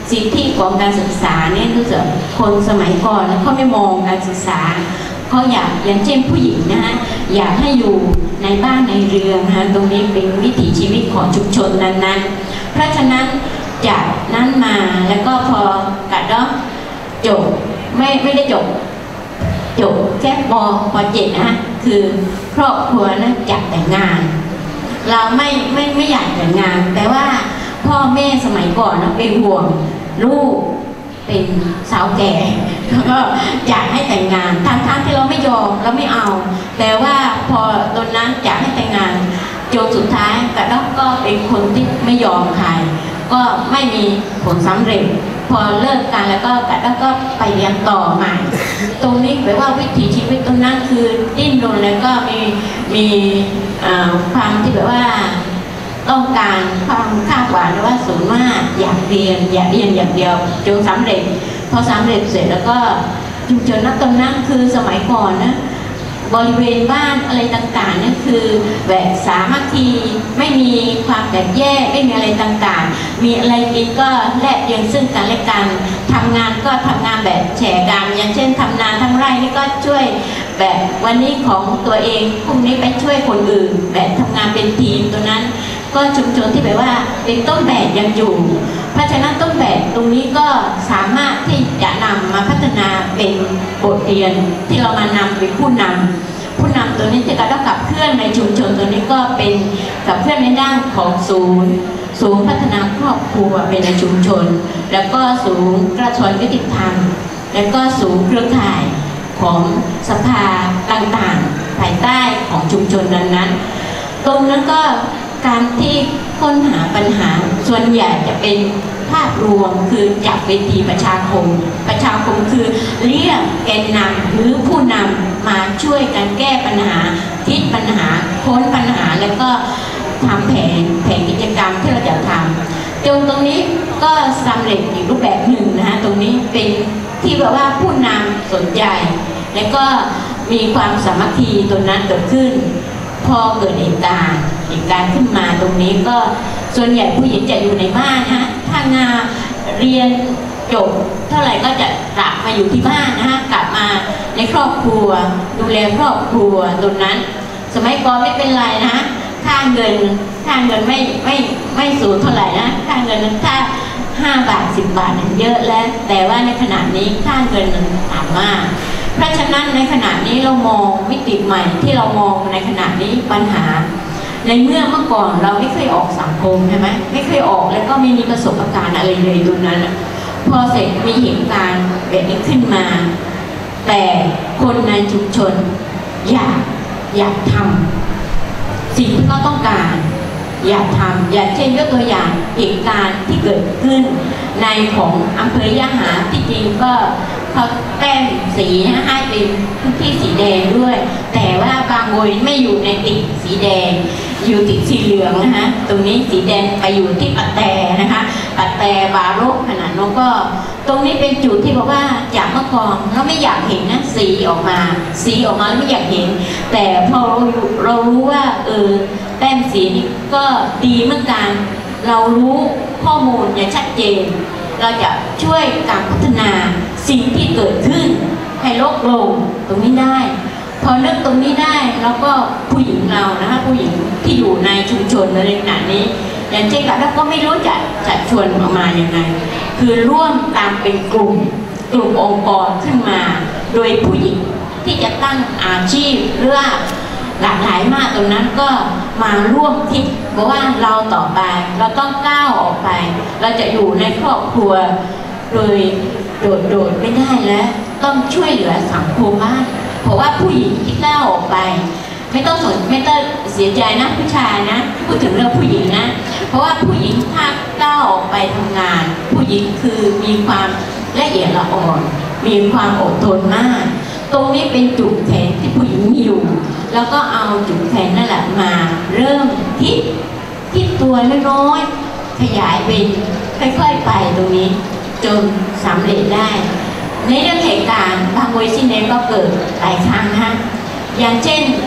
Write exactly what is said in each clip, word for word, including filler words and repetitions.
สิทธิของการศึกษาเนี่ยรู้สึกคนสมัยก่อนเขาไม่มองการศึกษาเขาอยากอย่างเช่นผู้หญิงนะฮะอยากให้อยู่ในบ้านในเรือนนะตรงนี้เป็นวิถีชีวิตของชุมชนนั้นๆเพราะฉะนั้นจากนั้นมาแล้วก็พอกัดดอกจบไม่ไม่ได้จบจบแค่ปปเจ็ดนะฮะคือครอบครัวนะอยากแต่งงานเราไม่ไม่ไม่อยากแต่งงานแต่ว่าพ่อแม่สมัยก่อนนะเป็นห่วงลูกเป็นสาวแก่แล้วก็อยากให้แต่งงานทั้งๆที่เราไม่ยอมเราไม่เอาแต่ว่าพอตอนนั้นอยากให้แต่งงานจนสุดท้ายกระดกก็เป็นคนที่ไม่ยอมใครก็ไม่มีผลสำเร็จพอเลิกกันแล้วก็กระดกก็ไปเรียนต่อใหม่ตรงนี้แปลว่าวิถีชีวิตตรงนั้นคือดิ้นรนแล้วก็มีมีความที่แบบว่าต้องการความคาดหวังว่าสูงมากอยากเรียนอยากเรียนอย่างเดียวจนสำเร็จพอสำเร็จเสร็จแล้วก็ชุมชนนักตอนนั้นคือสมัยก่อนนะบริเวณบ้านอะไรต่างๆนี่คือแบบสามัคคีไม่มีความแตกแยกไม่มีอะไรต่างๆมีอะไรกินก็แลกเปลี่ยนซึ่งกันและกันทำงานก็ทำงานแบบแชร์กันอย่างเช่นทำนาทำไร่นี่ก็ช่วยแบบวันนี้ของตัวเองพรุ่งนี้ไปช่วยคนอื่นแบบทำงานเป็นทีมตัวนั้นก็ชุมชนที่แบบว่าเป็นต้นแบบยังอยู่เพราะฉะนั้นต้นแบบตรงนี้ก็สามารถที่จะนำมาพัฒนาเป็นบทเรียนที่เรามานำเป็นผู้นำผู้นำตัวนี้ที่เราต้องขับเคลื่อนในชุมชนตัวนี้ก็เป็นขับเคลื่อนในด้านของศูนย์ศูนย์พัฒนาครอบครัวเป็นในชุมชนแล้วก็ศูนย์กระทรวงยุติธรรมแล้วก็ศูนย์เครือข่ายของสภาต่างๆภายใต้ของชุมชนนั้นๆตรงนั้นก็การที่ค้นหาปัญหาส่วนใหญ่จะเป็นภาพรวมคือจากเวทีประชาคมประชาคมคือเรียกแกนนำหรือผู้นำมาช่วยกันแก้ปัญหาคิดปัญหาค้นปัญหาแล้วก็ทำแผนแผนกิจกรรมที่เราจะทำตรงตรงนี้ก็สำเร็จอีกรูปแบบหนึ่งนะฮะตรงนี้เป็นที่แบบว่าผู้นำสนใจแล้วก็มีความสามัคคีตรงนั้นเกิดขึ้นพอเกิดเหตุการณ์เหตุการณ์ขึ้นมาตรงนี้ก็ส่วนใหญ่ผู้หญิงจะอยู่ในบ้านนะฮะถ้างานเรียนจบเท่าไหร่ก็จะกลับมาอยู่ที่บ้านนะฮะกลับมาในครอบครัวดูแลครอบครัวตรงนั้นสมัยก่อนไม่เป็นไรนะค่าเงินค่าเงินไม่ไม่ไม่สูงเท่าไหร่นะค่าเงินถ้าห้าบาทสิบบาทเยอะแล้วแต่ว่าในขณะนี้ค่าเงินมันต่ำมากเพราะฉะนั้นในขณะนี้เรามองมิติใหม่ที่เรามองในขณะนี้ปัญหาในเมื่อเมื่อก่อนเราไม่เคยออกสังคมใช่ไหมไม่เคยออกแล้วก็ไม่มีประสบการณ์อะไรเลยตรงนั้นพอเสร็จมีเหตุการณ์แบบนี้ขึ้นมาแต่คนในชุมชนอยากอยากทำสิ่งที่เขาต้องการอยากทำอย่างเช่นยกตัวอย่างเหตุการณ์ที่เกิดขึ้นในของอำเภอยะหาที่จริงก็เขาแต้มสีให้เป็นพื้นที่สีแดงด้วยแต่ว่าบางโวยไม่อยู่ในติดสีแดงอยู่ติดสีเหลืองนะคะตรงนี้สีแดงไปอยู่ที่ปัตแตนะคะปัตแตบารุขนาดนั้นก็ตรงนี้เป็นจุดที่บอกว่าจากเมื่อก่อนเราไม่อยากเห็นนะสีออกมาสีออกมาแล้วไม่อยากเห็นแต่พอเราเรารู้ว่าเออแต้มสีนี้ก็ดีเหมือนกันเรารู้ข้อมูลอย่างชัดเจนเราจะช่วยการพัฒนาสิ่งที่เกิดขึ้นให้ลดลงตรงนี้ได้พอเลือกตรงนี้ได้แล้วก็ผู้หญิงเรานะคะผู้หญิงที่อยู่ในชุมชนในขณะนี้อย่างเช่นกับแล้วก็ไม่รู้จะจะชวนออกมาอย่างไรคือร่วมตามเป็นกลุ่มกลุ่มองค์กรขึ้นมาโดยผู้หญิงที่จะตั้งอาชีพหรือว่าหลากหลายมากตรงนั้นก็มาร่วมคิดเพราะว่าเราต่อไปเราต้องก้าวออกไปเราจะอยู่ในครอบครัวโดยโดดโดดไม่ได้แล้วต้องช่วยเหลือสังคมบ้างเพราะว่าผู้หญิงที่ก้าวออกไปไม่ต้องสนไม่ต้องเสียใจนะผู้ชายนะพูดถึงเรื่องผู้หญิงนะเพราะว่าผู้หญิงถ้าก้าวออกไปทำงานผู้หญิงคือมีความละเอียดละอ่อนมีความอดทนมากตรงนี้เป็นจุดแข็งที่ผู้หญิงมีอยู่แล้วก็เอาจุดแข็งนั่นแหละมาเริ่มคิดคิดตัวน้อยๆขยายเป็นค่อยๆไปตรงนี้จนสำเร็จได้ในเรื่องเหตุการณ์บางเวทีเนก็เกิดหลายครั้งนะอย่างเช่น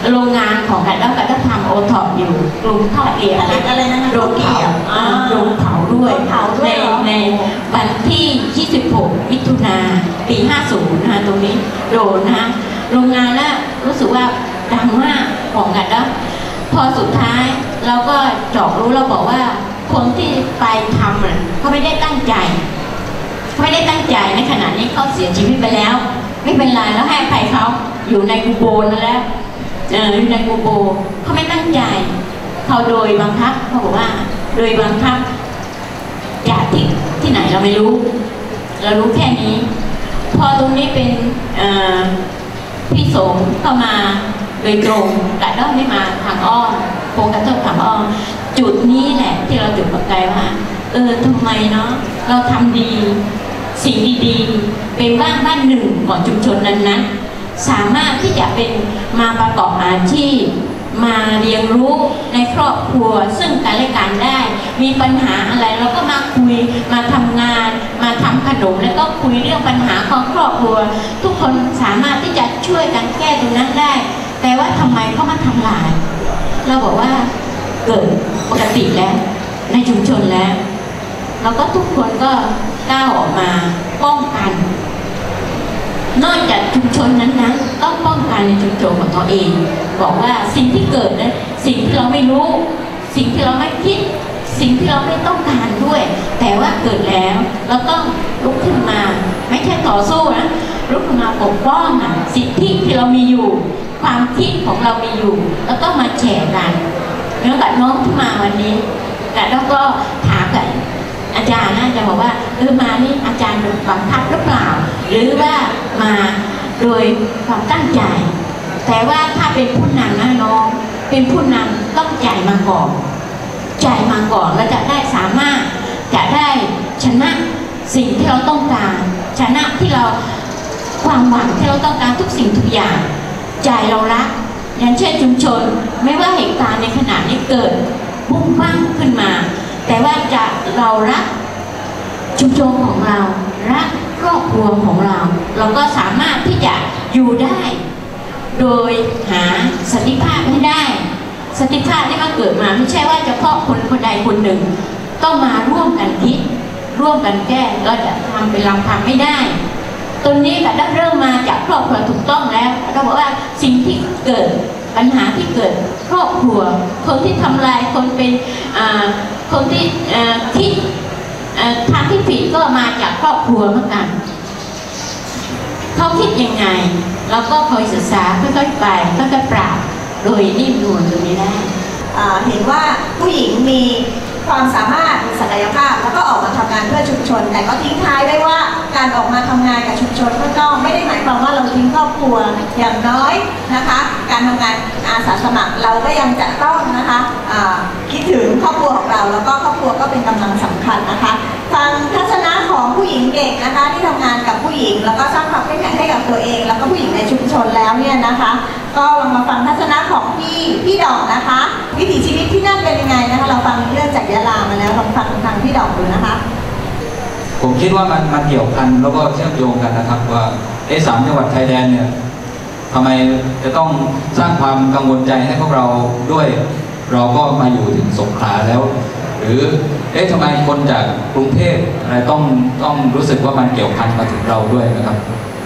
โรงงานของกันแล้วก็จะทำโอท็อปอยู่กลุ่มทอดเกี๊ยวอะไรนะคะโรงเผาโรงเผาด้วยในในวันที่ยี่สิบหกมิถุนาปีห้าสิบนะคะตรงนี้โดนนะคะโรงงานแล้วรู้สึกว่าดังมากของกันแล้วพอสุดท้ายเราก็เจาะรู้เราบอกว่าคนที่ไปทำน่ะเขาไม่ได้ตั้งใจเขาไม่ได้ตั้งใจในขณะนี้เขาเสียชีวิตไปแล้วไม่เป็นไรแล้วให้อภัยเขาอยู่ในกูโบนั่นแล้วเอออยู่ในกูโบเขาไม่ตั้งใจเขาโดยบังคับเขาบอกว่าโดยบังคับจากที่ที่ไหนเราไม่รู้เรารู้แค่นี้พอตรงนี้เป็นพี่สมเข้ามาโดยตรงแต่ด้อไม่มาทางอ้อมโฟกัสทางอ้อมจุดนี้แหละที่เราจุดประกายว่าเออทำไมเนาะเราทำดีสิ่งดีๆเป็นบ้านบ้านหนึ่งของชุมชนนั้นๆสามารถที่จะเป็นมาประกอบอาชีพมาเรียนรู้ในครอบครัวซึ่งกันและกันได้มีปัญหาอะไรเราก็มาคุยมาทำงานมาทำขนมแล้วก็คุยเรื่องปัญหาของครอบครัวทุกคนสามารถที่จะช่วยกันแก้ตรงนั้นได้แต่ว่าทำไมเขามาทำลายเราบอกว่าเกิดปกติแล้วในชุมชนแล้วแล้วก็ทุกคนก็ก้าวออกมาป้องกันนอกจากชุมชนนั้นๆต้องป้องกันในชุมชนของตัวเองบอกว่าสิ่งที่เกิดนะสิ่งที่เราไม่รู้สิ่งที่เราไม่คิดสิ่งที่เราไม่ต้องการด้วยแต่ว่าเกิดแล้วเราต้องลุกขึ้นมาไม่ใช่ต่อสู้นะลุกขึ้นมาปกป้องนะสิทธิที่เรามีอยู่ความคิดของเรามีอยู่แล้วก็มาแชร์กันเนื่องจากน้องที่มาวันนี้แต่แล้วก็ถามกันอาจารย์น่าจะบอกว่าเออมานี่อาจารย์โดนบังคับหรือเปล่าหรือว่ามาโดยความตั้งใจแต่ว่าถ้าเป็นผู้นำนะน้องเป็นผู้นำต้องใจมาก่อนใจมาก่อนแล้วจะได้สามารถจะได้ชนะสิ่งที่เราต้องการชนะที่เราความหวังที่เราต้องการทุกสิ่งทุกอย่างใจเรารักอย่างเช่นชุมชนไม่ว่าเหตุการณ์ในขณะนี้เกิดบุ้งบ้างขึ้นมาแต่ว่าจะเรารักชุมชนของเรารักครอบครัวของเราเราก็สามารถที่จะอยู่ได้โดยหาสันติภาพให้ได้สันติภาพที่มันเกิดมาไม่ใช่ว่าเฉพาะคนคนใดคนหนึ่งต้องมาร่วมกันคิดร่วมกันแก้ก็จะทำเป็นลำพังไม่ได้ตรงนี้ก็ได้เริ่มมาจากครอบครัวถูกต้องแล้วเราบอกว่าสิ่งที่เกิดปัญหาที่เกิดครอบครัวคนที่ทำลายคนเป็นคนที่คิดทางที่ผิดก็มาจากครอบครัวเหมือนกันเขาคิดยังไงเราก็คอยศึกษาค่อยๆไปค่อยๆปรับโดยนิ่มนวลตรงนี้ได้เห็นว่าผู้หญิงมีความสามารถมีศักยภาพแล้วก็ออกมาทำงานเพื่อชุมชนแต่ก็ทิ้งท้ายไว้ว่าการออกมาทำงานกับชุมชนก็ต้องไม่ได้หมายความว่าเราทิ้งครอบครัวอย่างน้อยนะคะการทำงานอาสาสมัครเราก็ยังจะต้องนะคะคิดถึงครอบครัวของเราแล้วก็ครอบครัวก็เป็นกำลังสำคัญนะคะฟังทัศนะของผู้หญิงเก่งนะคะที่ทำงานกับผู้หญิงแล้วก็สร้างความเข้มแข็งให้กับตัวเองแล้วก็ผู้หญิงในชุมชนแล้วเนี่ยนะคะก็ลองมาฟังทัศนะของพี่พี่ดอกนะคะวิถีชีวิตที่นั่นเป็นยังไงนะคะเราฟังเรื่องจากยะลามาแล้วลองฟังทางพี่ดอกดูนะคะผมคิดว่ามันมันเกี่ยวพันแล้วก็เชื่อมโยงกันนะครับว่าไอ้สามจังหวัดชายแดนเนี่ยทำไมจะต้องสร้างความกังวลใจให้พวกเราด้วยเราก็มาอยู่ถึงสงขลาแล้วหรือเอ๊ะทำไมคนจากกรุงเทพอะไรต้องต้องรู้สึกว่ามันเกี่ยวพันมาถึงเราด้วยนะครับ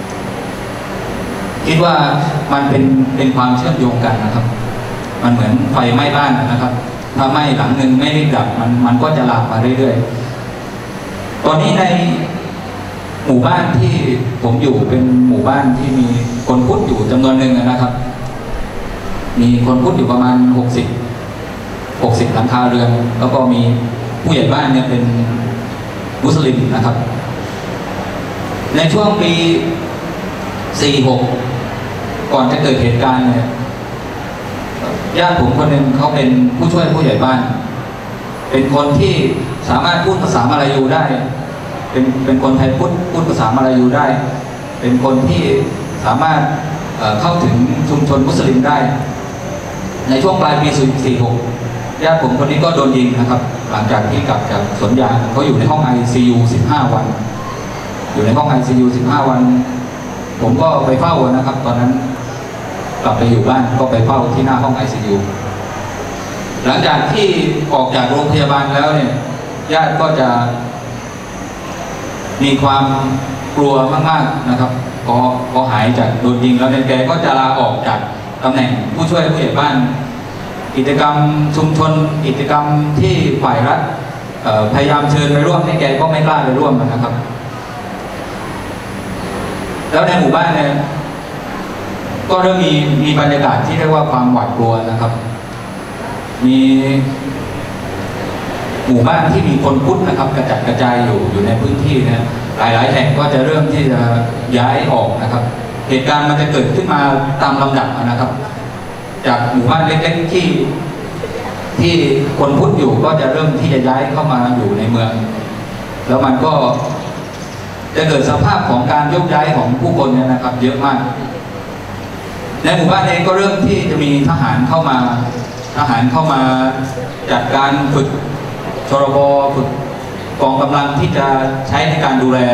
คิดว่ามันเป็นเป็นความเชื่อมโยงกันนะครับมันเหมือนไฟไหม้บ้านนะครับถ้าไหม้หลังหนึ่งไม่รีบดับมันมันก็จะลามมาเรื่อยๆตอนนี้ในหมู่บ้านที่ผมอยู่เป็นหมู่บ้านที่มีคนพุทธอยู่จำนวนหนึ่งนะครับมีคนพุทธอยู่ประมาณหกสิบหกสิบหลังคาเรือนแล้วก็มีผู้ใหญ่บ้านเนี่ยเป็นมุสลิมนะครับในช่วงปีสี่หกก่อนจะเกิดเหตุการณ์เนี่ยญาติผมคนหนึ่งเขาเป็นผู้ช่วยผู้ใหญ่บ้านเป็นคนที่สามารถพูดภาษามลายูได้เป็นเป็นคนไทยพูดพูดภาษามลายูได้เป็นคนที่สามารถเข้าถึงชุมชนมุสลิมได้ในช่วงปลายปีสี่หกญาติผมคนนี้ก็โดนยิงนะครับหลังจากที่กลับจากสวนยางเขาอยู่ในห้อง ไอ ซี ยู สิบห้าวันอยู่ในห้อง ไอ ซี ยู สิบห้าวันผมก็ไปเฝ้านะครับตอนนั้นกลับไปอยู่บ้านก็ไปเฝ้าที่หน้าห้อง ไอ ซี ยู หลังจากที่ออกจากโรงพยาบาลแล้วเนี่ยญาติก็จะมีความกลัวมากๆนะครับพอพอหายจากโดนยิงแล้วเนี่ยแกก็จะลาออกจากตำแหน่งผู้ช่วยผู้ใหญ่บ้านกิจกรรมชุมชนกิจกรรมที่ฝ่ายรัฐพยายามเชิญไปร่วมนี่แกก็ไม่กล้าไปร่วมนะครับแล้วในหมู่บ้านเนี่ยก็เริ่มมีมีบรรยากาศที่เรียกว่าความหวาดกลัวนะครับมีหมู่บ้านที่มีคนพุทธนะครับกระจัดกระจายอยู่อยู่ในพื้นที่เนี่ยหลายๆแห่งก็จะเริ่มที่จะย้ายออกนะครับเหตุการณ์มันจะเกิดขึ้นมาตามลำดับนะครับจากหมู่บ้านเล็กๆที่ที่คนพุทธอยู่ก็จะเริ่มที่จะย้ายเข้ามาอยู่ในเมืองแล้วมันก็จะเกิดสภาพของการยกย้ายของผู้คนเนี่ยนะครับเยอะมากในหมู่บ้านเองก็เริ่มที่จะมีทหารเข้ามาทหารเข้ามาจัดการฝึกชรบฝึกกองกำลังที่จะใช้ในการดูแล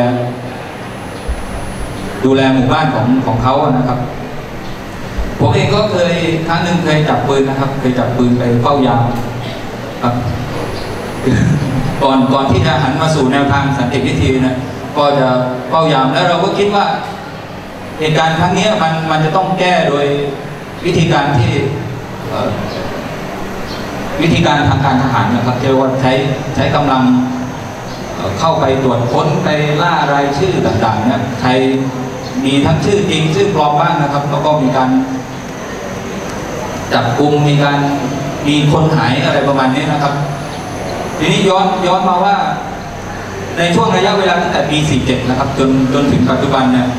ดูแลหมู่บ้านของของเขานะครับผมเองก็เคยครั้งหนึ่งเคยจับปืนนะครับเคยจับปืนไปเฝ้ายามครับก่อนก่อนที่จะหันมาสู่แนวทางสันติวิธีนะก็จะเฝ้ายามแล้วเราก็คิดว่าเหตุการณ์ครั้งนี้มันมันจะต้องแก้โดยวิธีการที่วิธีการทางการทหารนะครับเรียกว่าใช้ใช้กำลังเข้าไปตรวจค้นไปล่ารายชื่อต่างๆเนี่ยใครมีทั้งชื่อจริงชื่อปลอมบ้างนะครับแล้วก็มีการจับกุมมีการมีคนหายอะไรประมาณนี้นะครับทีนี้ย้อนย้อนมาว่าในช่วงระยะเวลาตั้งแต่ปีสี่สิบเจ็ดนะครับจนจนถึงปัจจุบันเนี่ย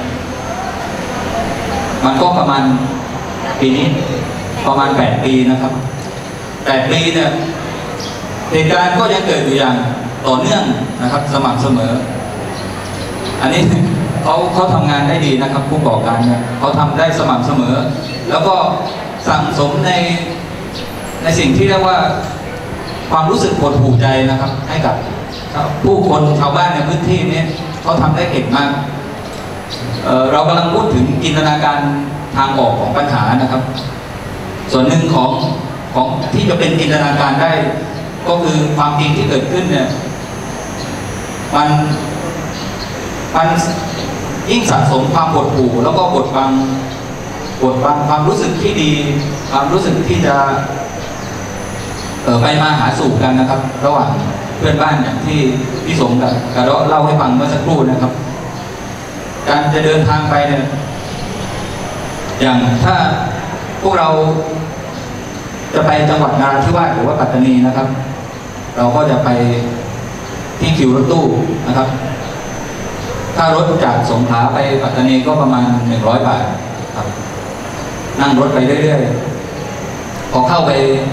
มันก็ประมาณปีนี้ประมาณแปดปีนะครับแปดปีเนี่ยเหตุการณ์ก็ยังเกิดอยู่อย่างต่อเนื่องนะครับสม่ำเสมออันนี้เขาเขาทำงานได้ดีนะครับผู้ก่อการเนี่ยเขาทำได้สม่ำเสมอแล้วก็สั่งสมในในสิ่งที่เรียกว่าความรู้สึกหดหู่ใจนะครับให้กับผู้คนชาวบ้านในพื้นที่นี้เขาทำได้เก่งมาก เ, เรากำลังพูดถึงจินตนาการทางออกของปัญหานะครับส่วนหนึ่งของของที่จะเป็นจินตนาการได้ก็คือความจริงที่เกิดขึ้นเนี่ยมันมันยิ่งสะสมความหดหู่แล้วก็บดบังบดบังความรู้สึกที่ดีความรู้สึกที่จะเออไปมาหาสู่กันนะครับระหว่างเพื่อนบ้านอย่างที่พี่สมกับกระเดาะเล่าให้ฟังเมื่อสักครู่นะครับการจะเดินทางไปเนี่ยอย่างถ้าพวกเราจะไปจังหวัดนราธิวาสหรือว่าปัตตานีนะครับเราก็จะไปที่คิวรถตู้นะครับถ้ารถจากสงขลาไปปัตตานีก็ประมาณหนึ่งร้อยบาทครับนั่งรถไปเรื่อยๆพอเข้าไป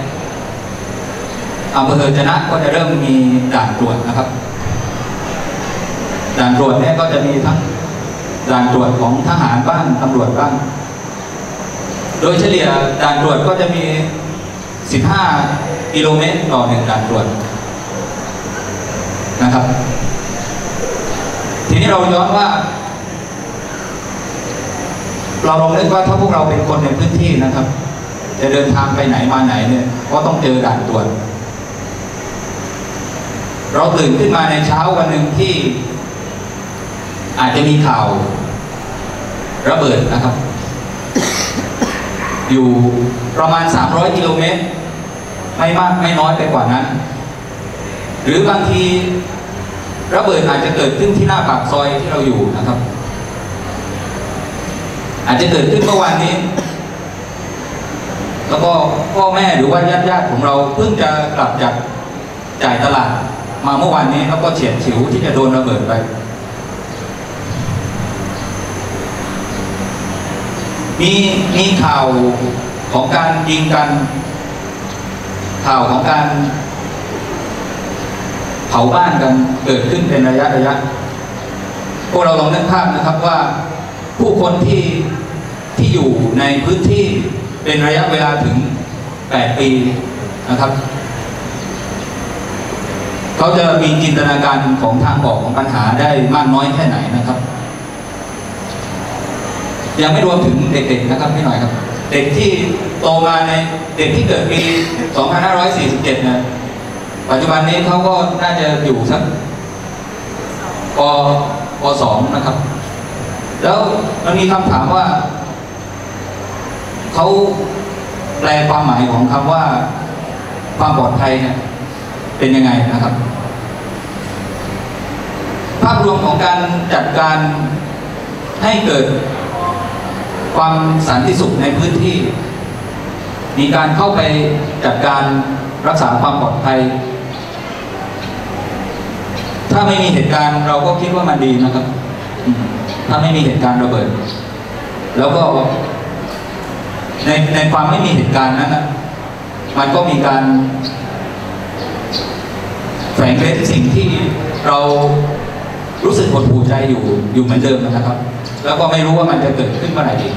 อำเภอจะนะก็จะเริ่มมีด่านตรวจนะครับด่านตรวจเนี่ยก็จะมีทั้งด่านตรวจของทหารบ้างตำรวจบ้างโดยเฉลี่ยด่านตรวจก็จะมีสิบห้ากิโลเมตรต่อหนึ่งด่านตรวจนะครับทีนี้เราย้อนว่าเราลองนึกว่าถ้าพวกเราเป็นคนในพื้นที่นะครับจะเดินทางไปไหนมาไหนเนี่ยก็ต้องเจอด่านตรวจเราตื่นขึ้นมาในเช้าวันหนึ่งที่อาจจะมีข่าวระเบิดนะครับอยู่ประมาณสามร้อยกิโลเมตรไม่มากไม่น้อยไปกว่านั้นหรือบางทีระเบิดอาจจะเกิดขึ้นที่หน้าปากซอยที่เราอยู่นะครับอาจจะเกิดขึ้นเมื่อวานนี้แล้วก็พ่อแม่หรือว่าญาติญาติของเราเพิ่งจะกลับจากจ่ายตลาดมาเมื่อวานนี้แล้วก็เฉียดฉิวที่จะโดนระเบิดไปมีมีข่าวของการยิงกันข่าวของการเผาบ้านกันเกิดขึ้นเป็นระยะระยะพวกเราลองนึกภาพนะครับว่าผู้คนที่ที่อยู่ในพื้นที่เป็นระยะเวลาถึงแปดปีนะครับเขาจะมีจินตนาการของทางออกของปัญหาได้มากน้อยแค่ไหนนะครับยังไม่รวมถึงเด็กๆนะครับพี่หน่อยครับเด็กที่โตมาในเด็กที่เกิดปี สองพันห้าร้อยสี่สิบเจ็ด เนี่ยปัจจุบันนี้เขาก็น่าจะอยู่สักปปสองนะครับแล้วมันมีคำถามว่าเขาแปลความหมายของคำว่าความปลอดภัยเนี่ยเป็นยังไงนะครับภาพรวมของการจัดการให้เกิดความสันติสุขในพื้นที่มีการเข้าไปจัดการรักษาความปลอดภัยถ้าไม่มีเหตุการณ์เราก็คิดว่ามันดีนะครับถ้าไม่มีเหตุการณ์ระเบิดแล้วก็ในในความไม่มีเหตุการณ์นั้นนะมันก็มีการแฝงเร้นสิ่งที่เรารู้สึกหดหู่ใจอยู่อยู่เหมือนเดิมนะครับแล้วก็ไม่รู้ว่ามันจะเกิดขึ้นเมื่อไหร่อีก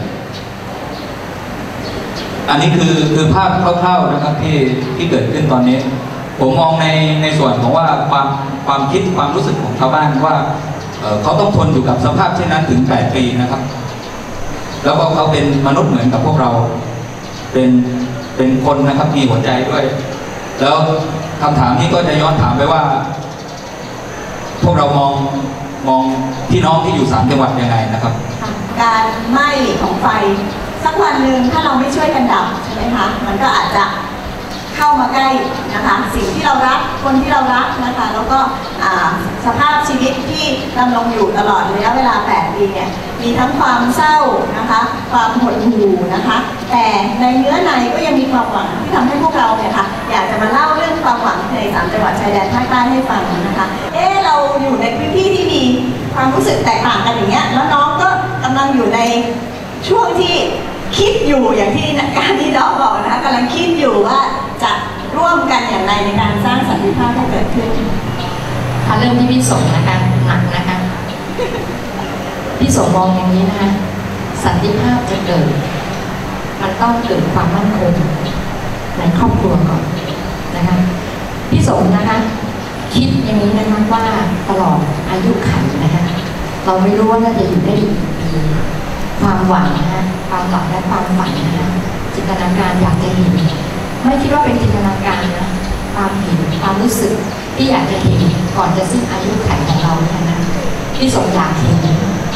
อันนี้คือคือภาพคร่าวๆนะครับที่ที่เกิดขึ้นตอนนี้ผมมองในในส่วนของว่าความความคิดความรู้สึกของชาวบ้านว่าเอ่อเขาต้องทนอยู่กับสภาพเช่นนั้นถึงแปดปีนะครับแล้วก็เขาเป็นมนุษย์เหมือนกับพวกเราเป็นเป็นคนนะครับมีหัวใจด้วยแล้วคำถามนี้ก็จะย้อนถามไปว่าพวกเรามองมองพี่น้องที่อยู่สามจังหวัดยังไงนะครับการไหม้ของไฟสักวันหนึ่งถ้าเราไม่ช่วยกันดับใช่ไหมคะมันก็อาจจะเข้ามาใกล้นะคะสิ่งที่เรารักคนที่เรารักนะคะแล้วก็สภาพชีวิตที่ดำรงอยู่ตลอดระยะเวลาแปดปีเนี่ยมีทั้งความเศร้านะคะความหดหู่นะคะแต่ในเนื้อในก็ยังมีความหวังที่ทำให้พวกเราเนี่ยค่ะอยากจะมาเล่าเรื่องความหวังในสามจังหวัดชายแดนภาคใต้ให้ฟังนะคะเอ๊ะเราอยู่ในพื้นที่ที่มีความรู้สึกแตกต่างกันอย่างเงี้ยแล้วน้องก็กำลังอยู่ในช่วงที่คิดอยู่อย่างที่การที่น้องบอกนะคะกำลังคิดอยู่ว่าจะร่วมกันอย่างไรในการสร้างสันติภาพให้เกิดขึ้นถ้าเริ่มที่พี่สมนะคะหนักนะคะพี่สมมองอย่างนี้นะคะสันติภาพจะเกิดมันต้องเกิดความมั่นคงในครอบครัวก่อนนะคะพี่สมนะคะคิดอย่างนี้นะคะว่าตลอดอายุขัยนะคะเราไม่รู้ว่าจะอยู่ได้อีกปีความหวังนะคะความหวังและความฝันนะคะจินตนาการอยากจะเห็นไม่คิดว่าเป็นจินตนาการนะความเห็นความรู้สึกที่อยากจะเห็นก่อนจะสิ้นอายุขัยของเราเนี่ยนะที่สมอยากเห็น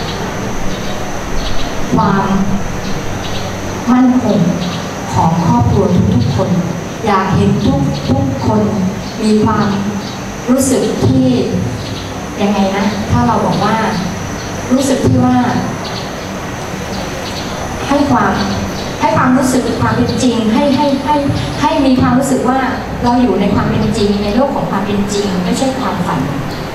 ความมั่นคงของครอบครัวทุกๆคนอยากเห็นทุกทุกคนมีความรู้สึกที่ยังไงนะถ้าเราบอกว่ารู้สึกที่ว่าให้ความให้ความรู้สึกความเป็นจริงให้ให้ให้ให้มีความรู้สึกว่าเราอยู่ในความเป็นจริงในโลกของความเป็นจริงไม่ใช่ความฝัน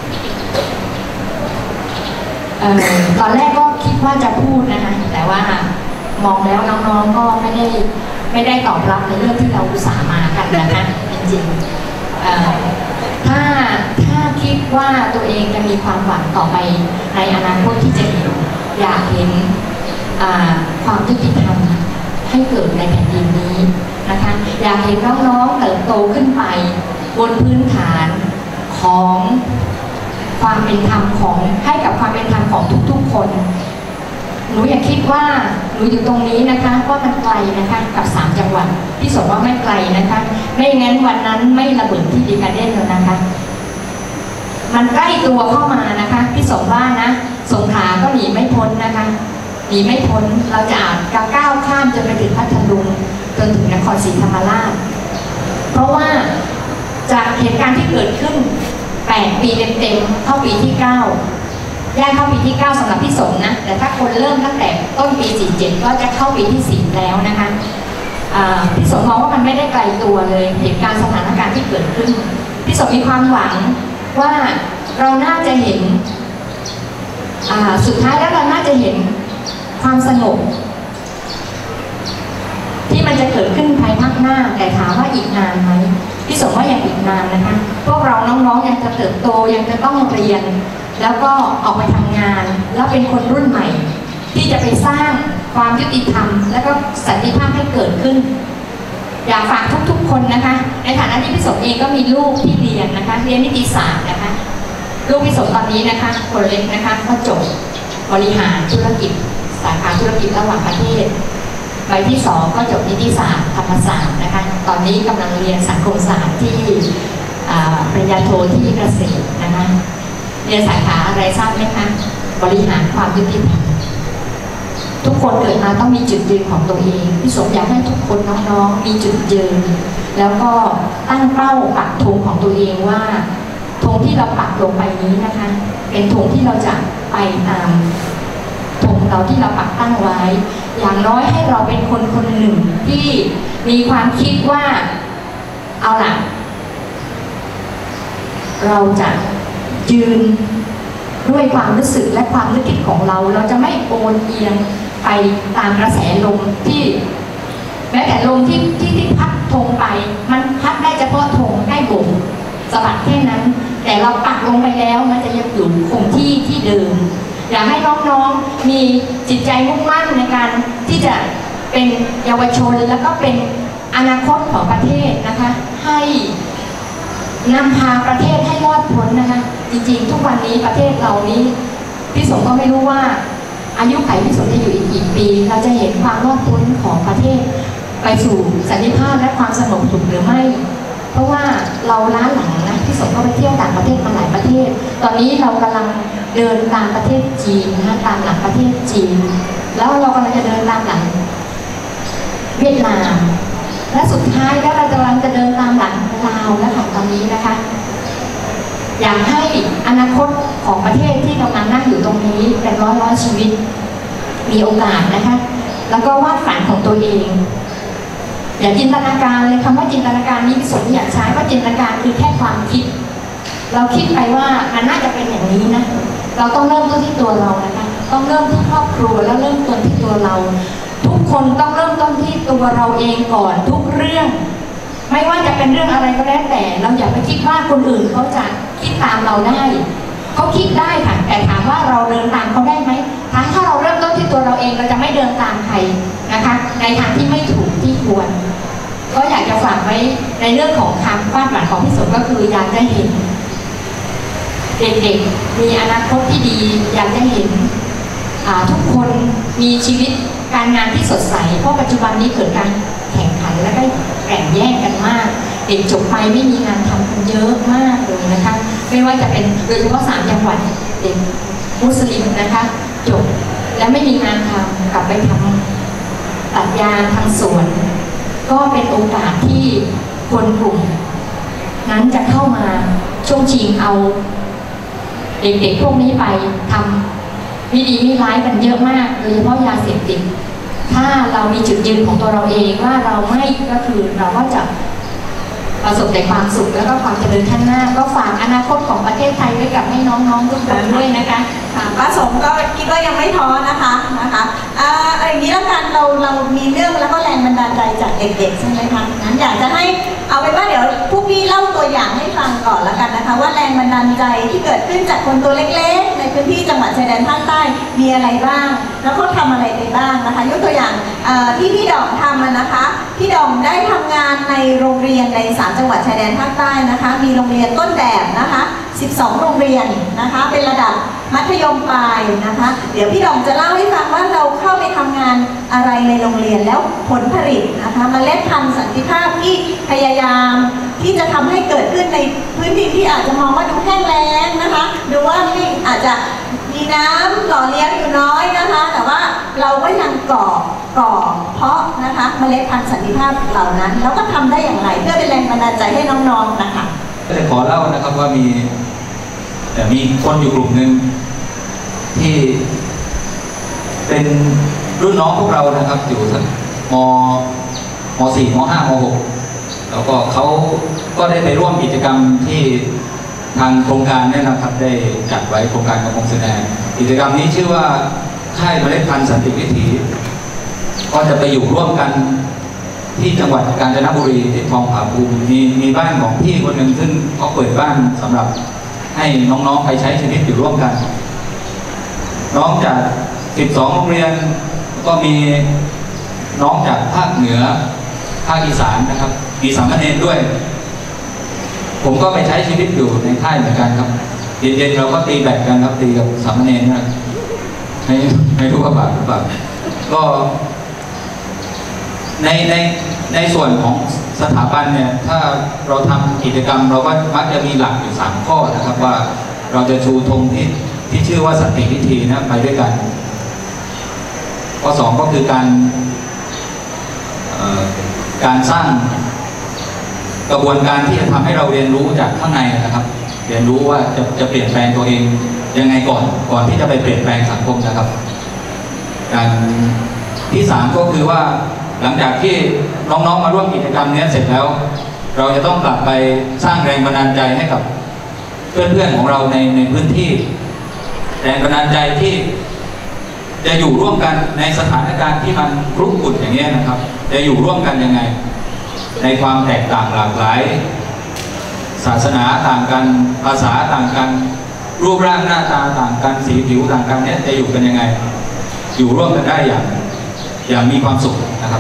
เอ่อตอนแรกก็คิดว่าจะพูดนะคะแต่ว่ามองแล้วน้องๆก็ไม่ได้ไม่ได้ตอบรับในเรื่องที่เราอุตส่าห์มากันนะคะจริงๆเอ่อถ้าถ้าคิดว่าตัวเองจะมีความหวังต่อไปในอนาคตที่จะเห็นอยากเห็นความยุติธรรมให้เกิดในแผ่นดินนี้นะคะอยากเห็นน้องๆเติบโตขึ้นไปบนพื้นฐานของความเป็นธรรมของให้กับความเป็นธรรมของทุกๆคนหนูอย่าคิดว่าหนูอยู่ตรงนี้นะคะว่ามันไกลนะคะกับสามจังหวัดพี่สมว่าไม่ไกลนะคะไม่งั้นวันนั้นไม่ระเบิดที่ดีการ์เด้นแล้วนะคะมันใกล้ตัวเข้ามานะคะพี่สมว่านะสงขลาก็หนีไม่พ้นนะคะหนีไม่พ้นเราจะอาจก้าวข้ามจนไปถึงพัทลุงจนถึงนครศรีธรรมราชเพราะว่าจากเหตุการณ์ที่เกิดขึ้นแปดปีเต็มๆเข้าปีที่เก้าย่างเข้าปีที่เก้าสำหรับพี่สมนะแต่ถ้าคนเริ่มตั้งแต่ต้นปีสี่สิบเจ็ดก็จะเข้าปีที่สี่แล้วนะคะพี่สมมองว่ามันไม่ได้ไกลตัวเลยเหตุการณ์สถานการณ์ที่เกิดขึ้นพี่สมมีความหวังว่าเราน่าจะเห็นสุดท้ายแล้วเราน่าจะเห็นความสงบที่มันจะเกิดขึ้นภายภาคหน้าแต่ถามว่าอีกนานไหมพี่สมว่ายังอีกนานนะคะพวกเราน้องๆยังจะเติบโตยังจะต้องเรียนแล้วก็ออกไปทำงานแล้วเป็นคนรุ่นใหม่ที่จะไปสร้างความยุติธรรมและก็สันติภาพให้เกิดขึ้นอยากฝากทุกๆคนนะคะในฐานะที่พี่สมเองก็มีลูกที่เรียนนะคะเรียนนิติศาสตร์นะคะลูกพี่สมตอนนี้นะคะคนเล็กนะคะก็จบบริหารธุรกิจสาขาธุรกิจระหว่างประเทศใบที่สองก็จบนิติศาสตร์ธรรมศาสตร์นะคะตอนนี้กำลังเรียนสังคมศาสตร์ที่ปริญญาโทที่เกษตรนะคะเรียนสาขาอะไรทราบไหมคะบริหารความยุติธรรมทุกคนเกิดมาต้องมีจุดยืนของตัวเองพี่สมอยากให้ทุกคนน้องๆมีจุดยืนแล้วก็ตั้งเป้าปักธงของตัวเองว่าธงที่เราปักลงไปนี้นะคะเป็นธงที่เราจะไปตามธงเราที่เราปักตั้งไว้อย่างน้อยให้เราเป็นคนคนหนึ่งที่มีความคิดว่าเอาล่ะเราจะยืนด้วยความรู้สึกและความนึกคิดของเราเราจะไม่โอนเอียงไปตามกระแสลมที่แม้แต่ลมที่ที่ที่พัดธงไปมันพัดได้เฉพาะธงได้บ่งสะบัดแค่นั้นแต่เราปักลงไปแล้วมันจะยังอยู่คงที่ที่เดิมอยากให้น้องๆมีจิตใจมุ่งมั่นในการที่จะเป็นเยาวชนแล้วก็เป็นอนาคตของประเทศนะคะให้นำพาประเทศให้รอดพ้นนะคะจริงๆทุกวันนี้ประเทศเรานี้พี่สมก็ไม่รู้ว่าอายุไขพี่สมจะอยู่อีกกี่ปีเราจะเห็นความรอดพ้นของประเทศไปสู่สันติภาพและความสงบสุขหรือไม่เพราะว่าเราล้าหลังนะพี่สมก็ไปเที่ยวต่างประเทศมาหลายประเทศตอนนี้เรากำลังเดินตามประเทศจีนนะตามหลังประเทศจีนแล้วเรากำลังจะเดินตามหลังเวียดนามและสุดท้ายแล้วเรากำลังจะเดินตามหลังลาวและของตอนนี้นะคะอยากให้อนาคตของประเทศที่กำลังนั่งอยู่ตรงนี้เป็นร้อยร้อยชีวิตมีโอกาสนะคะแล้วก็วาดฝันของตัวเองอย่าจินตนาการเลยคำว่าจินตนาการนี้พี่สมอยากใช้ว่าจินตนาการคือแค่ความคิดเราคิดไปว่ามันน่าจะเป็นอย่างนี้นะเราต้องเริ่มต้นที่ตัวเรานะคะต้องเริ่มที่ครอบครัวแล้วเริ่มต้นที่ตัวเราทุกคนต้องเริ่มต้นที่ตัวเราเองก่อนทุกเรื่องไม่ว่าจะเป็นเรื่องอะไรก็แล้วแต่เราอย่าไปคิดว่าคนอื่นเขาจะคิดตามเราได้เขาคิดได้ค่ะแต่ถามว่าเราเดินตามเขาได้ไหมถ้าเราเริ่มต้นที่ตัวเราเองเราจะไม่เดินตามใครนะคะในทางที่ไม่ถูกที่ควรก็อยากจะฝากไว้ในเรื่องของคำฟาดหวังของพี่สมก็คืออยากจะเห็นเด็กๆมีอนาคตที่ดีอยากจะเห็นทุกคนมีชีวิตการงานที่สดใสเพราะปัจจุบันนี้เกิดการแข่งขันและก็แข่งแย่งกันมากเด็กจบไปไม่มีงานทำกันเยอะมากเลยนะคะไม่ว่าจะเป็นโดยเฉพาะสามจังหวัดเด็กมุสลิมนะคะจบและไม่มีงานทำกลับไปทำตัดยางทำสวนก็เป็นโอกาสที่คนกลุ่มนั้นจะเข้ามาช่วงชิงเอาเด็กๆพวกนี้ไปทำไม่ดีไม่ร้ายกันเยอะมากโดยเฉพาะยาเสพติดถ้าเรามีจุดยืนของตัวเราเองว่าเราไม่ก็คือเราก็จะประสบแต่ความสุขแล้วก็ความเจริญข้างหน้าก็ฝากอนาคตของประเทศไทยไว้กับให้น้องๆทุกคนด้วยนะคะป้าสมก็คิดว่ายังไม่ท้อนะคะนะคะอ่าอย่างนี้แล้วกันเราเรามีเรื่องแล้วก็แรงบันดาลใจจากเด็กๆใช่ไหมคะงั้นอยากจะให้เอาเป็นว่าเดี๋ยวพวกพี่เล่าตัวอย่างให้ฟังก่อนแล้วกันนะคะว่าแรงบันดาลใจที่เกิดขึ้นจากคนตัวเล็กๆในพื้นที่จังหวัดชายแดนภาคใต้มีอะไรบ้างแล้วเขาทำอะไรไปบ้างนะคะยกตัวอย่างที่พี่ดองทำนะคะพี่ดองได้ทำงานในโรงเรียนในสามจังหวัดชายแดนภาคใต้นะคะมีโรงเรียนต้นแบบนะคะสิบสองโรงเรียนนะคะเป็นระดับมัธยมปลายนะคะเดี๋ยวพี่ดองจะเล่าให้ฟังว่าเราเข้าไปทำงานอะไรในโรงเรียนแล้วผลผลิตนะคะเมล็ดพันธุ์สันติภาพที่พยายามที่จะทำให้เกิดขึ้นในพื้นที่ที่อาจจะมองว่าดูแห้งแล้งนะคะดูว่าไม่อาจจะมีน้ำหล่อเลี้ยงอยู่น้อยนะคะแต่ว่าเราก็ยังก่อก่อเพาะนะคะเมล็ดพันธุ์สันติภาพเหล่านั้นแล้วก็ทำได้อย่างไรเพื่อเป็นแรงบันดาลใจให้น้องๆนะคะก็เลยขอเล่านะครับว่ามีแต่มีคนอยู่กลุ่มหนึ่งที่เป็นรุ่นน้องพวกเรานะครับอยู่ทั้งมมสี่มห้ามหกแล้วก็เขาก็ได้ไปร่วมกิจกรรมที่ทางโครงการเนี่ยนะครับได้จัดไว้โครงการกระมงแสดงกิจกรรมนี้ชื่อว่าค่ายเมล็ดพันธุ์สันติวิถีก็จะไปอยู่ร่วมกันที่จังหวัดกาญจนบุรีที่ทองผาภูมิมีมีบ้านของพี่คนหนึ่งซึ่งเขาเปิดบ้านสำหรับให้น้องๆไปใช้ชีวิตอยู่ร่วมกันน้องจากสิบสองโรงเรียนก็มีน้องจากภาคเหนือภาคอีสานนะครับมีสามเณรด้วยผมก็ไปใช้ชีวิตอยู่ในค่ายเหมือนกันครับเย็นๆเราก็ตีแบดกันครับตีกับสามเณรนะไม่ไม่รู้ว่าบาปหรือเปล่าก็ในในในส่วนของสถาบันเนี่ยถ้าเราทำกิจกรรมเราก็มักจะมีหลักอยู่สามข้อนะครับว่าเราจะชูธงที่ที่ชื่อว่าสันติวิธีนะไปด้วยกันข้อสองก็คือการการสร้างกระบวนการที่จะทำให้เราเรียนรู้จากข้างในนะครับ เรียนรู้ว่าจะจะเปลี่ยนแปลงตัวเองยังไงก่อนก่อนที่จะไปเปลี่ยนแปลงสังคมนะครับการที่สามก็คือว่าหลังจากที่น้องๆมาร่วมกิจกรรมนี้เสร็จแล้วเราจะต้องกลับไปสร้างแรงบันดาลใจให้กับเพื่อนๆของเราในในพื้นที่แรงบันดาลใจที่จะอยู่ร่วมกันในสถานการณ์ที่มันครุกรุ่นอย่างนี้นะครับจะอยู่ร่วมกันยังไงในความแตกต่างหลากหลายศาสนาต่างกันภาษาต่างกันรูปร่างหน้าตาต่างกันสีผิวต่างกันเนี่ยจะอยู่กันยังไงอยู่ร่วมกันได้อย่างอย่างมีความสุขนะครับ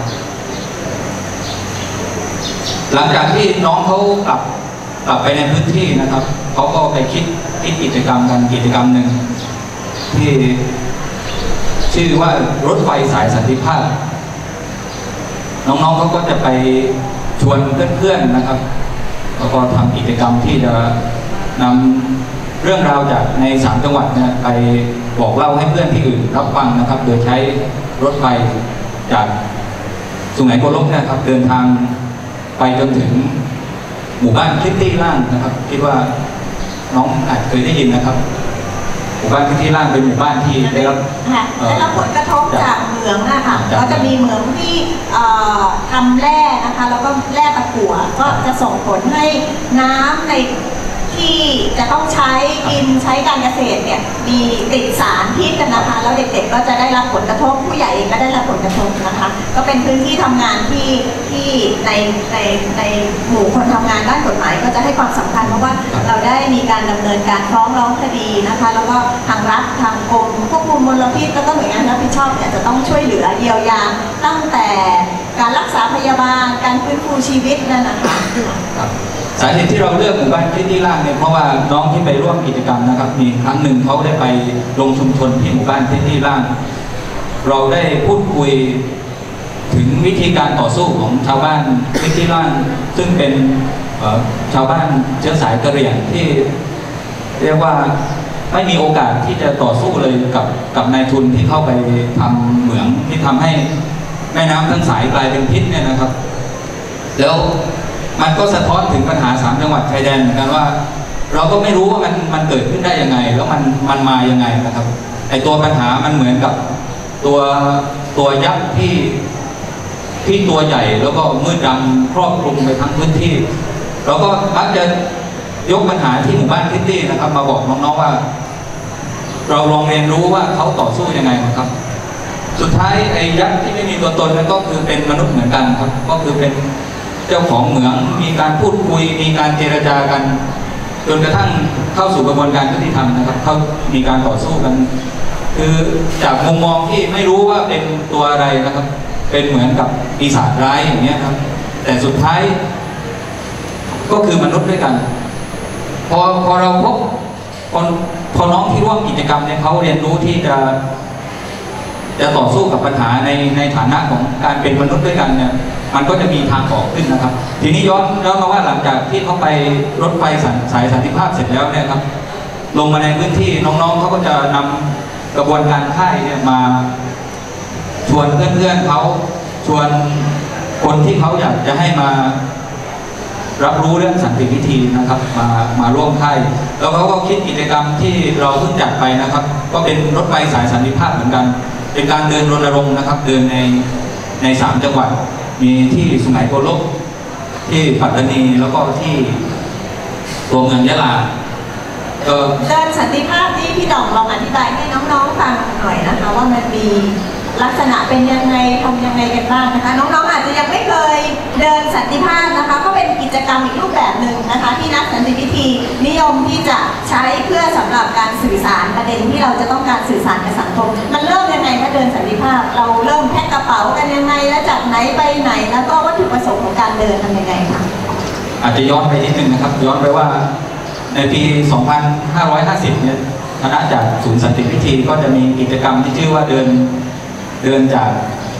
หลังจากที่น้องเขากลับกลับไปในพื้นที่นะครับเขาก็ไปคิดคิดกิจกรรมกันกิจกรรมหนึ่งที่ชื่อว่ารถไฟสายสันติภาพน้องๆเขาก็จะไปชวนเพื่อนๆนะครับแล้วก็ทำกิจกรรมที่จะนำเรื่องราวจากในสามจังหวัดเนี่ยไปบอกเล่าให้เพื่อนที่อื่นรับฟังนะครับโดยใช้รถไฟจากสุไหงโกลกนะครับเดินทางไปจนถึงหมู่บ้านคิตตี้ล่างนะครับคิดว่าน้องอาจเคยได้ยินนะครับหมู่บ้านคิตตี้ล่างเป็นหมู่บ้านที่ได้รับได้รับผลกระทบจากเหมืองนะคะก็จะมีเหมืองที่ทำแร่นะคะแล้วก็แร่ตะกั่วก็จะส่งผลให้น้ำในที่จะต้องใช้กินใช้การเกษตรเนี่ยมีติดสารพิษกันนะคะแล้วเด็กๆก็จะได้รับผลกระทบผู้ใหญ่เองก็ได้รับผลกระทบนะคะก็เป็นพื้นที่ทำงานที่ที่ในในในหมู่คนทำงานด้านกฎหมายก็จะให้ความสำคัญเพราะว่าเราได้มีการดำเนินการฟ้องร้องคดีนะคะแล้วก็ทางรัฐทางกรมควบคุมมลพิษแล้วก็หน่วยงานรับผิดชอบเนี่ยจะต้องช่วยเหลือเยียวยาตั้งแต่การรักษาพยาบาลการฟื้นฟูชีวิตนั่นนะคะสาเหตุที่เราเลือกหมู่บ้านคิตตี้ล่างเนี่ยเพราะว่าน้องที่ไปร่วมกิจกรรมนะครับมีครั้งหนึ่งเขาได้ไปลงชุมชนที่หมู่บ้านคิตตี้ล่างเราได้พูดคุยถึงวิธีการต่อสู้ของชาวบ้านคิตตี้ล่างซึ่งเป็นชาวบ้านเชื้อสายกะเหรี่ยงที่เรียกว่าไม่มีโอกาสที่จะต่อสู้เลยกับกับนายทุนที่เข้าไปทำเหมืองที่ทำให้แม่น้ำทั้งสายกลายเป็นพิษเนี่ยนะครับแล้วมันก็สะท้อนถึงปัญหาสามจังหวัดชายแดนเหมือนกันว่าเราก็ไม่รู้ว่ามันมันเกิดขึ้นได้ยังไงแล้วมันมันมายังไงนะครับไอตัวปัญหามันเหมือนกับตัวตัวยักษ์ที่ที่ตัวใหญ่แล้วก็มืดดำครอบคลุมไปทั้งพื้นที่เราก็มักจะยกปัญหาที่หมู่บ้านคิตตี้นะครับมาบอกน้องๆว่าเราลองเรียนรู้ว่าเขาต่อสู้ยังไงนะครับสุดท้ายไอ้ยักษ์ที่ไม่มีตัวตนนั้นก็คือเป็นมนุษย์เหมือนกันครับก็คือเป็นเจ้าของเหมืองมีการพูดคุยมีการเจรจากันจนกระทั่งเข้าสู่กระบวนการยุติธรรมนะครับเขามีการต่อสู้กันคือจากมุมมองที่ไม่รู้ว่าเป็นตัวอะไรนะครับเป็นเหมือนกับปีศาจร้ายอย่างเงี้ยครับแต่สุดท้ายก็คือมนุษย์ด้วยกันพอพอเราพบคนพอน้องที่ร่วมกิจกรรมเนี่ยเขาเรียนรู้ที่จะจะต่อสู้กับปัญหาในในฐานะของการเป็นมนุษย์ด้วยกันเนี่ยมันก็จะมีทางออกขึ้นนะครับทีนี้ย้อนย้อนมาว่าหลังจากที่เขาไปรถไฟสายสันติภาพเสร็จแล้วเนี่ยครับลงมาในพื้นที่น้องๆเขาก็จะนำกระบวนการค่ายเนี่ยมาชวนเพื่อนๆเขาชวนคนที่เขาอยากจะให้มารับรู้เรื่องสันติวิธีนะครับมามาร่วมค่ายแล้วเขาก็คิดกิจกรรมที่เราเพิ่งจัดไปนะครับก็เป็นรถไฟสายสันติภาพเหมือนกันเป็นการเดินรณรงค์นะครับเดินในในสามจังหวัดมีที่สุไหงโกลกที่ปัตตานีแล้วก็ที่ตัวเมืองยะลาเดินสันติภาพที่พี่ดองลองอธิบายให้น้องๆฟังหน่อยนะคะว่ามันมีลักษณะเป็นยังไงทำยังไงกันบ้างนะคะน้องๆอาจจะยังไม่เคยเดินสันติภาพนะคะก็เป็นกิจกรรมอีกรูปแบบหนึ่งนะคะที่นักสันติวิธีนิยมที่จะใช้เพื่อสำหรับการสื่อสารประเด็นที่เราจะต้องการสื่อสารกับสังคมมันเริ่มยังไงถ้าเดินสันติภาพเราเริ่มแพ็คกระเป๋ากันยังไงแล้วจากไหนไปไหนแล้วก็วัตถุประสงค์ของการเดินทำยังไงคะอาจจะย้อนไปนิดนึงนะครับย้อนไปว่าในปี สองพันห้าร้อยห้าสิบ เนี่ยคณะจากศูนย์สันติวิธีก็จะมีกิจกรรมที่ชื่อว่าเดินเดินจาก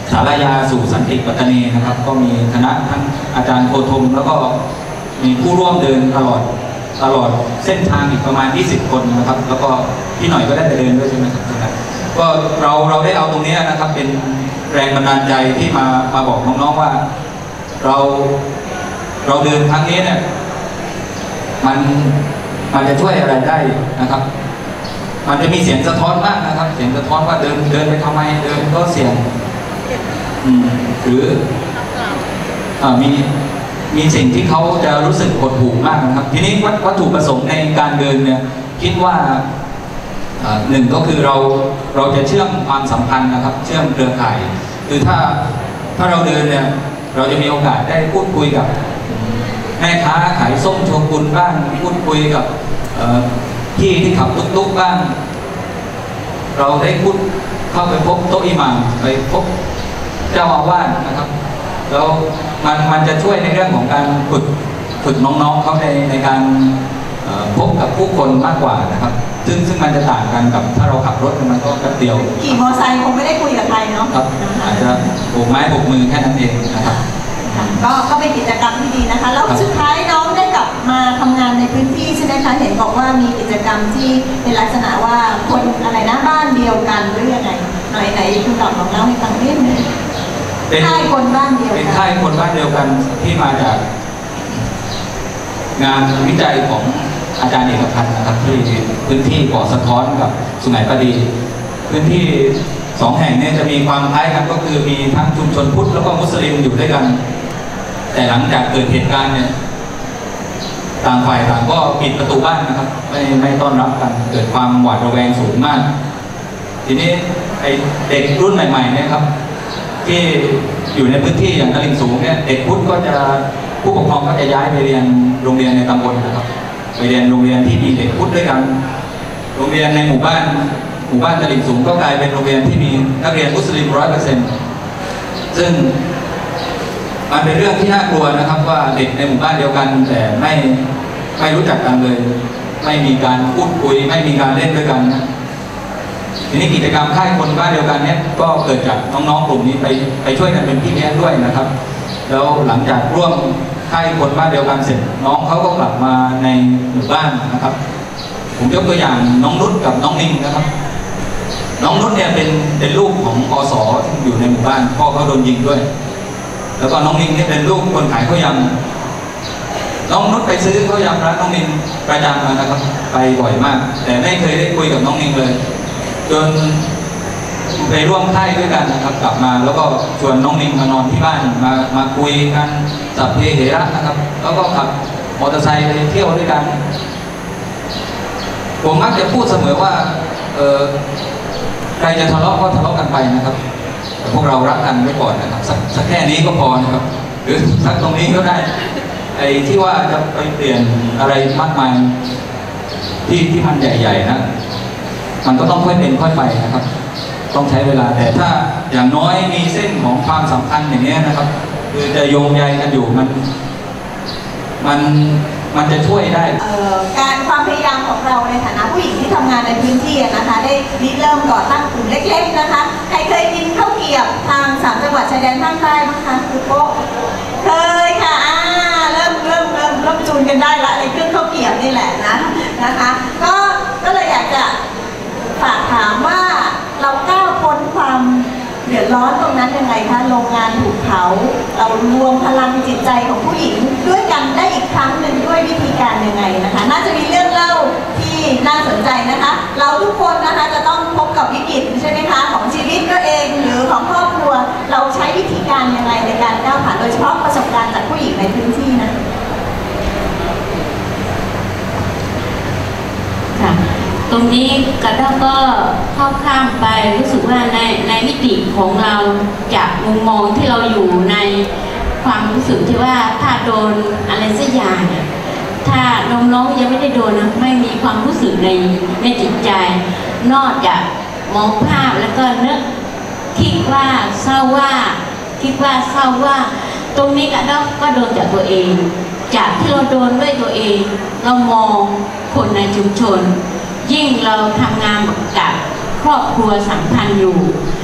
สารยาสู่สันติปัตตานีนะครับ ก็มีคณะทั้งอาจารย์โคธมแล้วก็มีผู้ร่วมเดินตลอดตลอดเส้นทางอีกประมาณยี่สิบคนนะครับแล้วก็พี่หน่อยก็ได้ไปเดินด้วยใช่ไหมครับก็เราเราได้เอาตรงนี้นะครับเป็นแรงบันดาลใจที่มามาบอกน้องๆว่าเราเราเดินครั้งนี้เนี่ยมันมันจะช่วยอะไรได้นะครับมันจะมีเสียงสะท้อนมากนะครับเสียงสะท้อนว่าเดินเดินไปทำไมเดินก็เสี่ยงอืมหรืออ่ามีมีสิ่งที่เขาจะรู้สึกหดหู่มากนะครับทีนี้วัตถุประสงค์ในการเดินเนี่ยคิดว่าหนึ่งก็คือเราเราจะเชื่อมความสัมพันธ์นะครับเชื่อมเครือข่ายคือถ้าถ้าเราเดินเนี่ยเราจะมีโอกาสได้พูดคุยกับแม่ค้าขายส้มโชกุนบ้างพูดคุยกับพี่ที่ขับตุ๊กๆบ้างเราได้พูดเข้าไปพบโต๊ะอิหม่ามไปพบเจ้าอาวาสนะครับแล้วมันมันจะช่วยในเรื่องของการฝึกฝึกน้องๆเขาในในการพบกับผู้คนมากกว่านะครับซึ่งซึ่งมันจะต่างกันกับถ้าเราขับรถมันก็แป๊บเดียวขี่มอเตอร์ไซค์คงไม่ได้คุยกับใครเนาะครับอาจจะโบกไม้โบกมือแค่นั้นเองนะครับก็ก็เป็นกิจกรรมที่ดีนะคะแล้วสุดท้ายน้องได้กลับมาทำงานในพื้นที่ใช่ไหมคะเห็นบอกว่ามีกิจกรรมที่เป็นลักษณะว่าคนอะไรนะบ้านเดียวกันหรือยังไงหน่อยไหนคุณตอบของเราให้ฟังนิดนึงเป็นค่ายคนบ้านเดียวกันเป็นค่ายคนบ้านเดียวกันที่มาจากงานวิจัยของอาจารย์เอกพันธ์นะครับที่พื้นที่เกาะสะท้อนกับสุไหงปดีพื้นที่สองแห่งนี้จะมีความคล้ายกันก็คือมีทั้งชุมชนพุทธแล้วก็มุสลิมอยู่ด้วยกันแต่หลังจากเกิดเหตุการณ์เนี่ยต่างฝ่ายต่างก็ปิดประตูบ้านนะครับไม่ไม่ต้อนรับกันเกิดความหวาดระแวงสูงมากทีนี้ไอเด็กรุ่นใหม่ๆเนี่ยครับที่อยู่ในพื้นที่อย่างตลิ่งสูงเนี่ยเด็กพุทธก็จะผู้ปกครองก็จะย้ายไปเรียนโรงเรียนในตำบลนะครับไปเรียนโรงเรียนที่มีเด็กพุทธด้วยกันโรงเรียนในหมู่บ้านหมู่บ้านตลิ่งสูงก็กลายเป็นโรงเรียนที่มีนักเรียนมุสลิมร้อยเปอร์เซ็นต์ซึ่งมันเป็นเรื่องที่น่ากลัวนะครับว่าเด็กในหมู่บ้านเดียวกันแต่ไม่ไม่รู้จักกันเลยไม่มีการพูดคุยไม่มีการเล่นด้วยกันนะทีนี้กิจกรรมค่ายคนบ้านเดียวกันเนี้ยก็เกิดจากน้องๆกลุ่มนี้ไปไปช่วยกันเป็นพี่เลี้ยงด้วยนะครับแล้วหลังจากร่วมค่ายคนบ้านเดียวกันเสร็จน้องเขาก็กลับมาในหมู่บ้านนะครับผมยกตัวอย่างน้องนุชกับน้องนิ่งนะครับน้องนุชเนี่ยเป็นเป็นลูกของอสที่อยู่ในหมู่บ้านพ่อเขาโดนยิงด้วยแล้วก็น้องนิ่งเนี่ยเป็นลูกคนขายข้าวยำน้องนุชไปซื้อข้าวยำร้านน้องนิ่งประจำนะครับไปบ่อยมากแต่ไม่เคยได้คุยกับน้องนิ่งเลยจนไปร่วมค่ายด้วยกันนะครับกลับมาแล้วก็ชวนน้องนิ่งมานอนที่บ้านมามาคุยกันสัพเพเหระนะครับแล้วก็ขับมอเตอร์ไซค์ไปเที่ยวด้วยกันผมมักจะพูดเสมอว่าเออใครจะทะเลาะก็ทะเลาะกันไปนะครับแต่พวกเรารักกันไว้ก่อนนะครับสักสักแค่นี้ก็พอนะครับหรือสักตรงนี้ก็ได้ไอ้ที่ว่าจะไปเปลี่ยนอะไรมากมายที่ที่มันใหญ่ๆนะมันก็ต้องค่อยเป็นค่อยไปนะครับต้องใช้เวลาแต่ถ้าอย่างน้อยมีเส้นของความสำคัญอย่างนี้นะครับคือจะโยงใยกันอยู่มันมันมันจะช่วยได้การความพยายามของเราในฐานะผู้หญิงที่ทำงานในพื้นที่นะคะได้ริเริ่มก่อตั้งกลุ่มเล็กๆนะคะใครเคยกินข้าวเกรี๊ยวทางสามจังหวัดชายแดนภาคใต้ไหมคะคุณโป๊ะเคยค่ะอ่าเริ่มเริ่มเริ่มเริ่มจูนกันได้ละในเครื่องข้าวเกรี๊ยวนี่แหละนะนะคะก็ก็เลยอยากจะฝากถามว่าเราก้าวพ้นความเดือดร้อนตรงนั้นยังไงคะโรงงานถูกเผาเรารวมพลังจิตใจของผู้หญิงด้วยกันได้อีกครั้งหนึ่งด้วยวิธีการยังไงนะคะน่าจะมีเรื่องเล่าที่น่าสนใจนะคะเราทุกคนนะคะจะต้องพบกับวิกฤตใช่ไหมคะของชีวิตก็เองหรือของครอบครัวเราใช้วิธีการยังไงในการก้าวผ่านโดยเฉพาะประสบการณ์จากผู้หญิงในพื้นที่นะค่ะตรงนี้กระด้าก็เข้าข้ามไปรู้สึกว่าในในมิติของเราจากมุมมองที่เราอยู่ในความรู้สึกที่ว่าถ้าโดนอะไรสักอย่างถ้าน้องๆยังไม่ได้โดนนะไม่มีความรู้สึกในในจิตใจนอกจากมองภาพแล้วก็นึกคิดว่าเศร้าว่าคิดว่าเศร้าว่าตรงนี้กระด้าก็โดนจากตัวเองจากที่เราโดนด้วยตัวเองเรามองคนในชุมชนยิ่งเราทำงานกับครอบครัวสัมพันธ์อยู่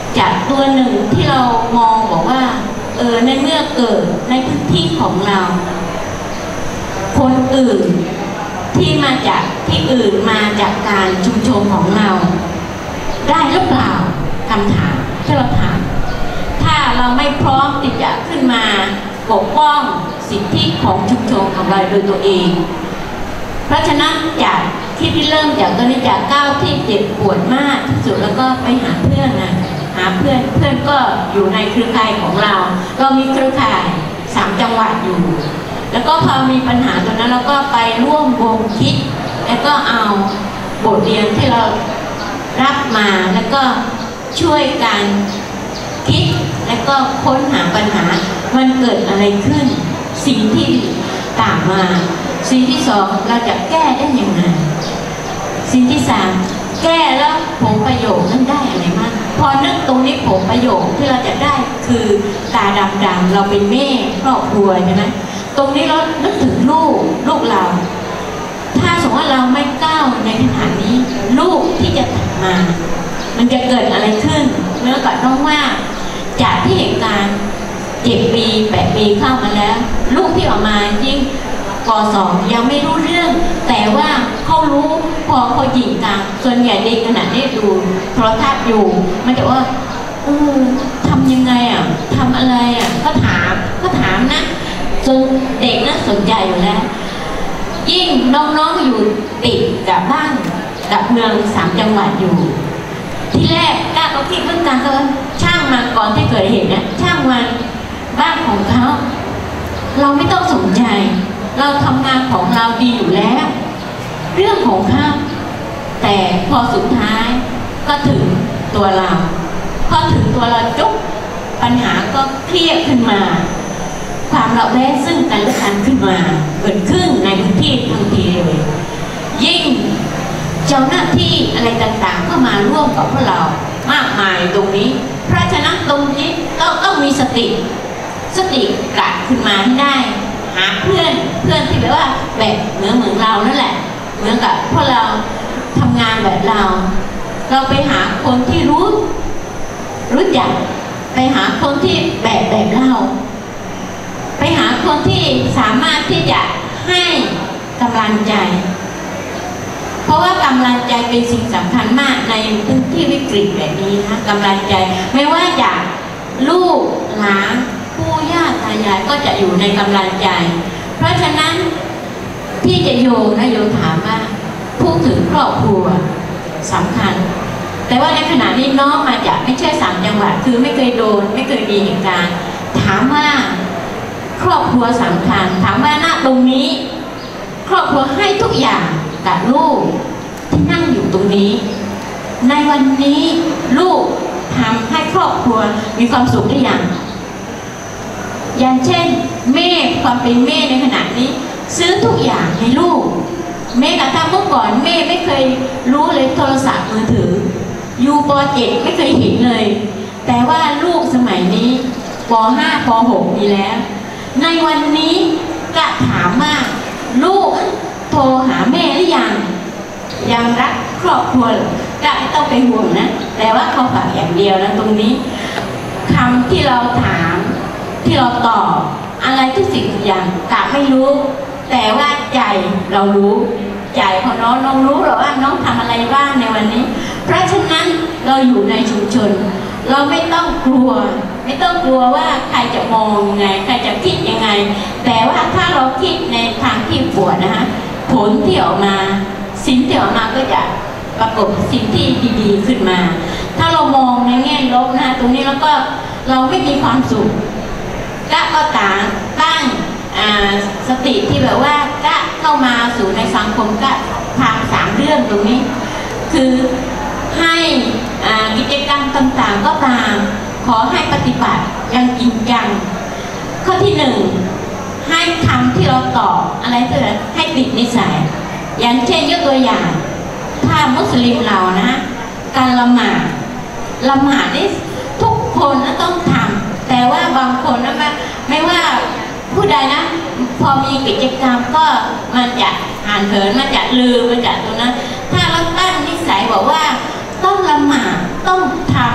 จากตัวหนึ่งที่เรามองบอกว่าเออในเมื่อเกิดในพื้นที่ของเรา คนอื่นที่มาจากที่อื่นมาจากการชุมชนของเราได้หรือเปล่าคำถามที่เราถามถ้าเราไม่พร้อมที่จะขึ้นมาปกป้องสิทธิของชุมชนของเราโดยตัวเองเพราะฉะนั้นจากที่ที่เริ่มจากตอนนี้จากก้าวที่เจ็บปวดมากที่สุดแล้วก็ไปหาเพื่อนนะหาเพื่อนเพื่อนก็อยู่ในเครือข่ายของเราเรามีเครือข่ายสามจังหวัดอยู่แล้วก็พอมีปัญหาตรงนั้นเราก็ไปร่วมวงคิดแล้วก็เอาบทเรียนที่เรารับมาแล้วก็ช่วยกันคิดแล้วก็ค้นหาปัญหามันเกิดอะไรขึ้นสิ่งที่ตามมาสิ่งที่สองเราจะแก้ได้ยังไงสิ่งที่สามแก้แล้วผลประโยชน์นั้นได้อะไรมากพอนึกตรงนี้ผลประโยชน์ที่เราจะได้คือตาดำๆเราเป็นแม่ครอบครัวใช่ไหมตรงนี้เรานึกถึงลูกลูกเราถ้าสมมติว่าเราไม่ก้าวในขณะนี้ลูกที่จะถัดมามันจะเกิดอะไรขึ้นเมื่อก่อนต้องว่าจากที่เหตุการณ์เจ็ดปีแปดปีเข้ามาแล้วลูกที่ออกมายิ่งป.สองยังไม่รู้เรื่องแต่ว่าเขารู้พอเขาหยิงกันส่วนใหญ่เด็กขนาดนี้ดูโทรทัศน์อยู่มันจะว่าเออทำยังไงอ่ะทำอะไรอ่ะก็ถามก็ถามนะจนเด็กน่าสนใจอยู่แล้วยิ่งน้องๆอยู่ติดกับบ้านกับเมืองสามจังหวัดอยู่ที่แรกก้าก็คิดเรื่องการก็ช่างมาก่อนที่เกิดเหตุเนี่ยช่างมันบ้านของเขาเราไม่ต้องสนใจเราทำงานของเราดีอยู่แล้วเรื่องของเขาแต่พอสุดท้ายก็ถึงตัวเราพอถึงตัวเราจุ๊บปัญหาก็เครียดขึ้นมาความเราแวะซึ่งกันและกันขึ้นมาเกิดขึ้นในพื้นที่ทันทีเลยยิ่งเจ้าหน้าที่อะไรต่างๆเข้ามาร่วมกับพวกเรามากมายตรงนี้เพราะฉะนั้นตรงนี้ต้องต้องมีสติสติกลับขึ้นมาให้ได้หาเพื่อนเพื่อนที่แบบว่าแบบเหมือนเหมือนเรานั่นแหละเหมือนกับพวกเราทำงานแบบเราเราไปหาคนที่รู้รู้จักไปหาคนที่แบบแบบเราไปหาคนที่สามารถที่จะให้กำลังใจเพราะว่ากำลังใจเป็นสิ่งสำคัญมากในพื้นที่วิกฤตแบบนี้นะกำลังใจไม่ว่าจากลูกหลานปู่ย่าตายายก็จะอยู่ในกำลังใจเพราะฉะนั้นที่จะโยนะโยถามว่าพูดถึงครอบครัวสำคัญแต่ว่าในขณะนี้น้องมาจากไม่ใช่สามจังหวัดคือไม่เคยโดนไม่เคยมีเหตุการณ์ถามว่าครอบครัวสำคัญถามว่าณตรงนี้ครอบครัวให้ทุกอย่างกับลูกที่นั่งอยู่ตรงนี้ในวันนี้ลูกทำให้ครอบครัวมีความสุขได้อย่างอย่างเช่นแม่ความเป็นแม่ในขณะนี้ซื้อทุกอย่างให้ลูกแม่กระทั่งเมื่อก่อนแม่ไม่เคยรู้เลยโทรศัพท์มือถือยูป.เจ็ดไม่เคยเห็นเลยแต่ว่าลูกสมัยนี้ป.ห้าป.หกมีแล้วในวันนี้ก็ถามว่าลูกโทรหาแม่หรือยังยังรักครอบครัวก็ไม่ต้องไปห่วงนะแต่ว่าเขาฝากอย่างเดียวนะตรงนี้คำที่เราถามที่เราตอบอะไรทุกสิ่งทุกอย่างกะไม่รู้แต่ว่าใจเรารู้ใจของน้องน้องรู้หรอว่าน้องทำอะไรบ้างในวันนี้เพราะฉะนั้นเราอยู่ในชุมชนเราไม่ต้องกลัวไม่ต้องกลัวว่าใครจะมองยังไงใครจะคิดยังไงแต่ว่าถ้าเราคิดในทางที่บวกนะคะผลที่ออกมาสิ่งที่ออกมาก็จะปรากฏสิ่งที่ดีๆขึ้นมาถ้าเรามองในแง่ลบนะตรงนี้แล้วก็เราไม่มีความสุขก็ก็ต่างตั้งสติที่แบบว่าก็เข้ามาสู่ในสังคมก็ทำสามเรื่องตรงนี้คือให้กิจกรรมต่างๆก็ตามขอให้ปฏิบัติอย่างจริงจังข้อที่หนึ่งให้คำที่เราตอบอะไรเถอะให้ติดนิสัยอย่างเช่นยกตัวอย่างถ้ามุสลิมเรานะการละหมาดละหมาดนี่ทุกคนต้องทำแต่ว่าบางคนนะไม่ว่าผู้ใดนะพอมีกิจกรรมก็มันจะห่างเหินมันจะลืมมันจะตรงนั้นถ้าเราตั้งนิสัยบอกว่าต้องละหมาดต้องทำต้องอะไร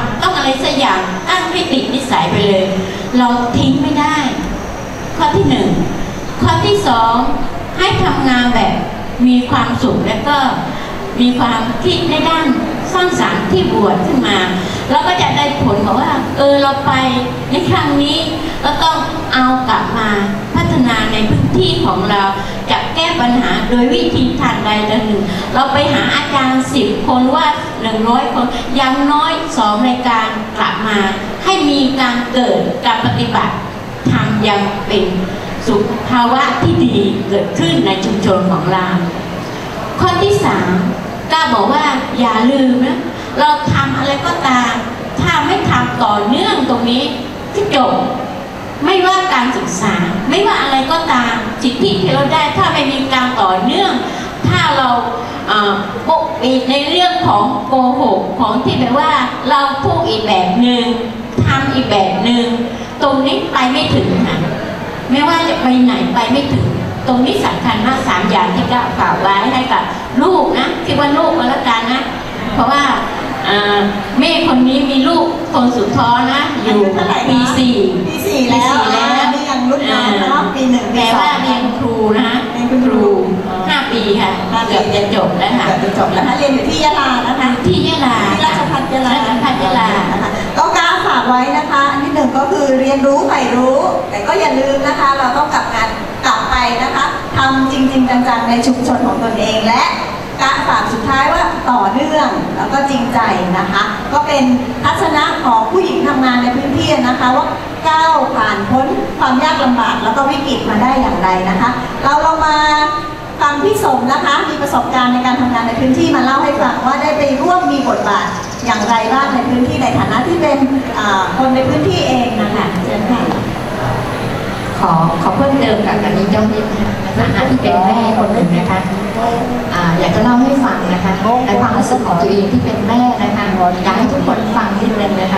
อะไรสักอย่างตั้งให้ติดนิสัยไปเลย เราทิ้งไม่ได้ ข้อที่หนึ่งข้อที่สองให้ทำงานแบบมีความสุขและก็มีความคิดในด้านสร้างสรรค์ที่บวชขึ้นมาเราก็จะได้ผลบอกว่าเออเราไปในครั้งนี้เราต้องเอากลับมาพัฒนาในพื้นที่ของเราจะแก้ปัญหาโดยวิธีทางใดทางหนึ่งเราไปหาอาจารย์สิบคนว่าหนึ่งร้อยคนอย่างน้อยสองรายการกลับมาให้มีการเกิดการปฏิบัติทำอย่างเป็นสุขภาวะที่ดีเกิดขึ้นในชุมชนของเราข้อที่สามก้าบอกว่าอย่าลืมนะเราทำอะไรก็ตามถ้าไม่ทำต่อเนื่องตรงนี้ที่จบไม่ว่าการศึกษาไม่ว่าอะไรก็ตามสิทธิที่เราได้ถ้าไม่มีการต่อเนื่องถ้าเราปกปิดในเรื่องของโกหกของที่แบบว่าเราพูดอีกแบบหนึ่งทำอีกแบบหนึ่งตรงนี้ไปไม่ถึงค่ะไม่ว่าจะไปไหนไปไม่ถึงตรงนี้สำคัญมากสามอย่างที่ก้าวฝากไว้ให้กับลูกนะที่ว่าลูกมาแล้วกันนะเพราะว่าแม่คนนี้มีลูกคนสุดท้องนะอยู่ปีสี่ปีสี่แล้วนี่ยังรุ่นน้องเนาะปีหนึ่งแต่ว่าเรียนครูนะเรียนครูห้าปีค่ะเกือบจะจบแล้วค่ะเกือบจะจบแล้วเรียนอยู่ที่ยะลานะคะที่ยะลาที่ราชภัฏยะลาราชภัฏยะลาก็กล้าฝากไว้นะคะอันที่หนึ่งก็คือเรียนรู้ใฝ่รู้แต่ก็อย่าลืมนะคะเราต้องกลับงานกลับไปนะคะทำจริงๆจังๆในชุมชนของตนเองและกะฝากสุดท้ายว่าต่อเนื่องแล้วก็จริงใจนะคะก็เป็นทัศนะของผู้หญิงทำงานในพื้นที่นะคะว่าก้าวผ่านพ้นความยากลำบากแล้วก็วิกฤตมาได้อย่างไรนะคะเราเรามาฟังพี่สมนะคะมีประสบการณ์ในการทำงานในพื้นที่มาเล่าให้ฟังว่าได้ไปร่วมมีบทบาทอย่างไรบ้างในพื้นที่ในฐานะที่เป็นคนในพื้นที่เองนะคะเชิญค่ะขอขอเพิ่มเติมกับการนี้เจ้านิดนะคะในฐานะที่เป็นแม่คนหนึ่งนะคะอยากจะเล่าให้ฟังนะคะในความรู้สึกของตัวเองที่เป็นแม่นะคะอยากให้ทุกคนฟังนิดนึงนะคะ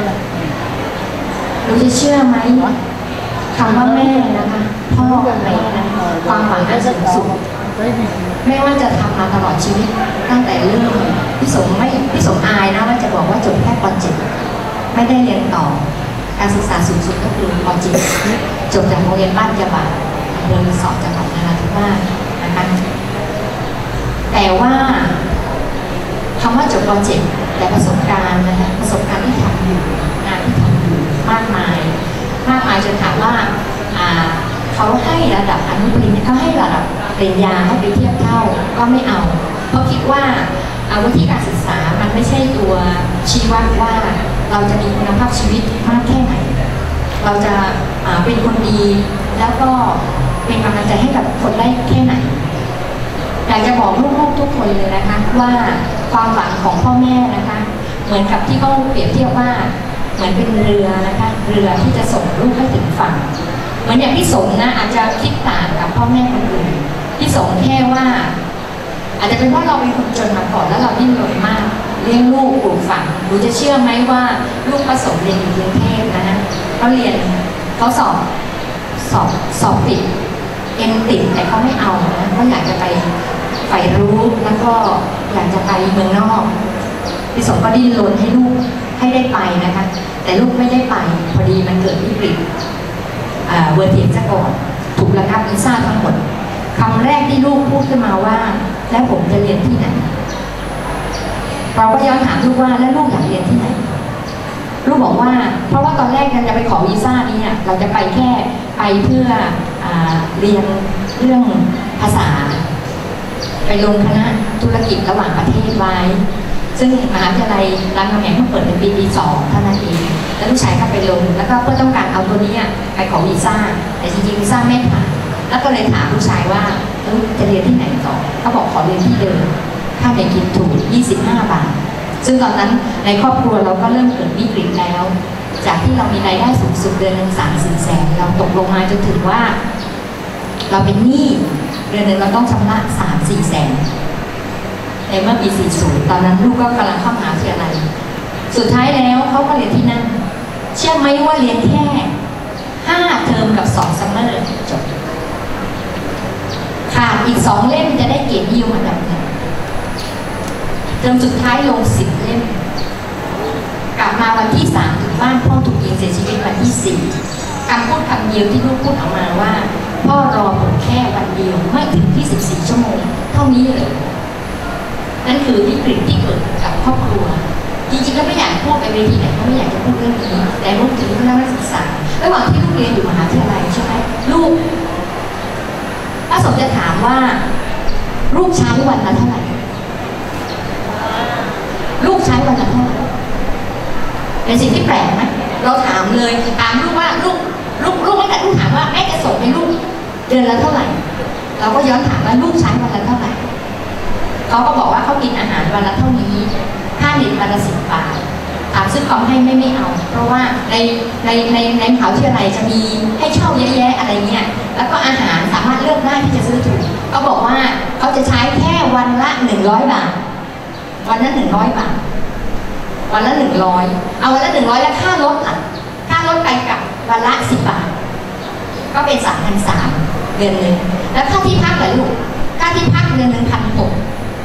เราจะเชื่อไหมคำว่าแม่นะคะพ่อแม่นะความหวังอันสูงสุดไม่ว่าจะทำมาตลอดชีวิตตั้งแต่เริ่มพี่สมไม่พี่สมอายนะว่าจะบอกว่าจบแค่ป.เจ็ดไม่ได้เรียนต่อการศึกษาสูงสุดก็คือป.เจ็ดจบจากโรงเรียนบ้านยะบาอำเภอรีสอร์ทจังหวัดนราธิวาสนะคะแต่ว่าคำว่าจบป.เจ็ดแต่ประสบการณ์นะคะประสบการณ์ที่ทำอยู่งานที่ทำอยู่มากมายมากมายจนถามว่าเขาให้ระดับอนุปริญญาเขาให้ระดับปริญญาให้ไปเทียบเท่าก็ไม่เอาเพราะคิดว่าวิธีการศึกษามันไม่ใช่ตัวชี้วัดว่าเราจะมีคุณภาพชีวิตมากแค่ไหนเราจะเป็นคนดีแล้วก็เป็นกำลังใจให้กับคนได้แค่ไหนอยากจะบอกลูกๆทุกคนเลยนะคะว่าความหวังของพ่อแม่นะคะเหมือนกับที่เขาเปรียบเทียบว่าเหมือนเป็นเรือนะคะเรือที่จะส่งลูกให้ถึงฝั่งเหมือนอย่างพี่สมนะอาจจะคิดต่างกับพ่อแม่คนอื่นพี่สมแค่ว่าอาจจะเป็นเพราะเราเป็นคนจนมาก่อนแล้วเราดิ้นรนมากเลี้ยงลูกปลูกฝังหนูจะเชื่อไหมว่าลูกผสมเรียนอยู่กรุงเทพนะฮะเขาเรียนเขาสอบสอบสอบติดเอ็มติดแต่เขาไม่เอานะเขาอยากจะไปใฝ่รู้แล้วก็อยากจะไปเมืองนอกพี่สมก็ดิ้นรนให้ลูกให้ได้ไปนะคะแต่ลูกไม่ได้ไปพอดีมันเกิดวิกฤตเวอร์เทียนซะก่อนถูกระงับวีซ่าทั้งหมดคำแรกที่ลูกพูดขึ้นมาว่าแล้วผมจะเรียนที่ไหนเราก็ย้อนถามลูกว่าแล้วลูกอยากเรียนที่ไหนลูกบอกว่าเพราะว่าตอนแรกเราจะไปขอวีซ่านี้เราจะไปแค่ไปเพื่อเรียนเรื่องภาษาไปลงคณะธุรกิจระหว่างประเทศไว้ซึ่งมหาวิทยาลัยรามคำแหงเพิ่งเปิดในปีปีสองเท่านั้นเองแล้วลูกชายก็ไปลงแล้วก็เพื่อต้องการเอาตัวนี้ไปขอวีซ่าแต่จริงๆวีซ่าไม่ผ่านแล้วก็เลยถามลูกชายว่าลูกจะเรียนที่ไหนต่อเขาบอกขอเรียนที่เดิมค่าเรียนกินถูกยี่สิบห้าบาทซึ่งตอนนั้นในครอบครัวเราก็เริ่มเกิดวิกฤตแล้วจากที่เรามีรายได้สูงสุดเดือนหนึ่งสามสี่แสนเราตกลงมาจนถึงว่าเราเป็นหนี้เดือนหนึ่งเราต้องชำระสามสี่แสนในเมื่อปีสี่สิบตอนนั้นลูกก็กำลังเข้ามหาวิทยาลัยสุดท้ายแล้วเขาก็เรียนที่นั่นเชื่อไหมว่าเรียนแค่ห้าเทอมกับสองซัมเมอร์จบขาดอีกสองเล่มจะได้เกรดนิยมอันดับหนึ่งเทอมสุดท้ายลงสิบเล่มกับลับมาวันที่สามถึงบ้านพ่อถูกยิงเสียชีวิตวันที่สี่คำพูดคำเดียวที่ลูกพูดออกมาว่าพ่อรอผมแค่วันเดียวไม่ถึงที่สิบสี่ชั่วโมงเท่านี้เลยนั่นคือวิกฤตที่เกิดกับครอบครัวจริงๆแล้วไม่อยากพูดไปเวทีไหนก็ไม่อยากจะพูดเรื่องนี้แต่ลูกถึงเรื่องนักศึกษาระหว่างที่ลูกเรียนอยู่มหาวิทยาลัยใช่ไหมลูกป้าสมจะถามว่าลูกใช้วันละเท่าไหร่ลูกใช้วันละเท่าไหร่เป็นสิ่งที่แปลกไหมเราถามเลยถามลูกว่าลูกลูกลูกไม่แต่ลูกถามว่าแม่จะส่งให้ลูกเดือนละเท่าไหร่เราก็ย้อนถามว่าลูกใช้วันละเท่าไหร่เขาก็บอกว่าเขากินอาหารวันละเท่านี้ค่าเน็ตวันละสิบบาทถามซื้อคอมให้ไม่ไม่เอาเพราะว่าในในในในมหาวิทยาลัยจะมีให้เช่าเยอะแยะอะไรเงี้ยแล้วก็อาหารสามารถเลือกได้ที่จะซื้อถูกเขาบอกว่าเขาจะใช้แค่วันละหนึ่งร้อยบาทวันละหนึ่งร้อยบาทวันละหนึ่งร้อยเอาวันละหนึ่งร้อยแล้วค่ารถล่ะค่ารถไปกับวันละสิบบาทก็เป็นสามพันสามเดือนหนึ่งแล้วค่าที่พักเหรอลูกค่าที่พักเดือนหนึ่งพันหก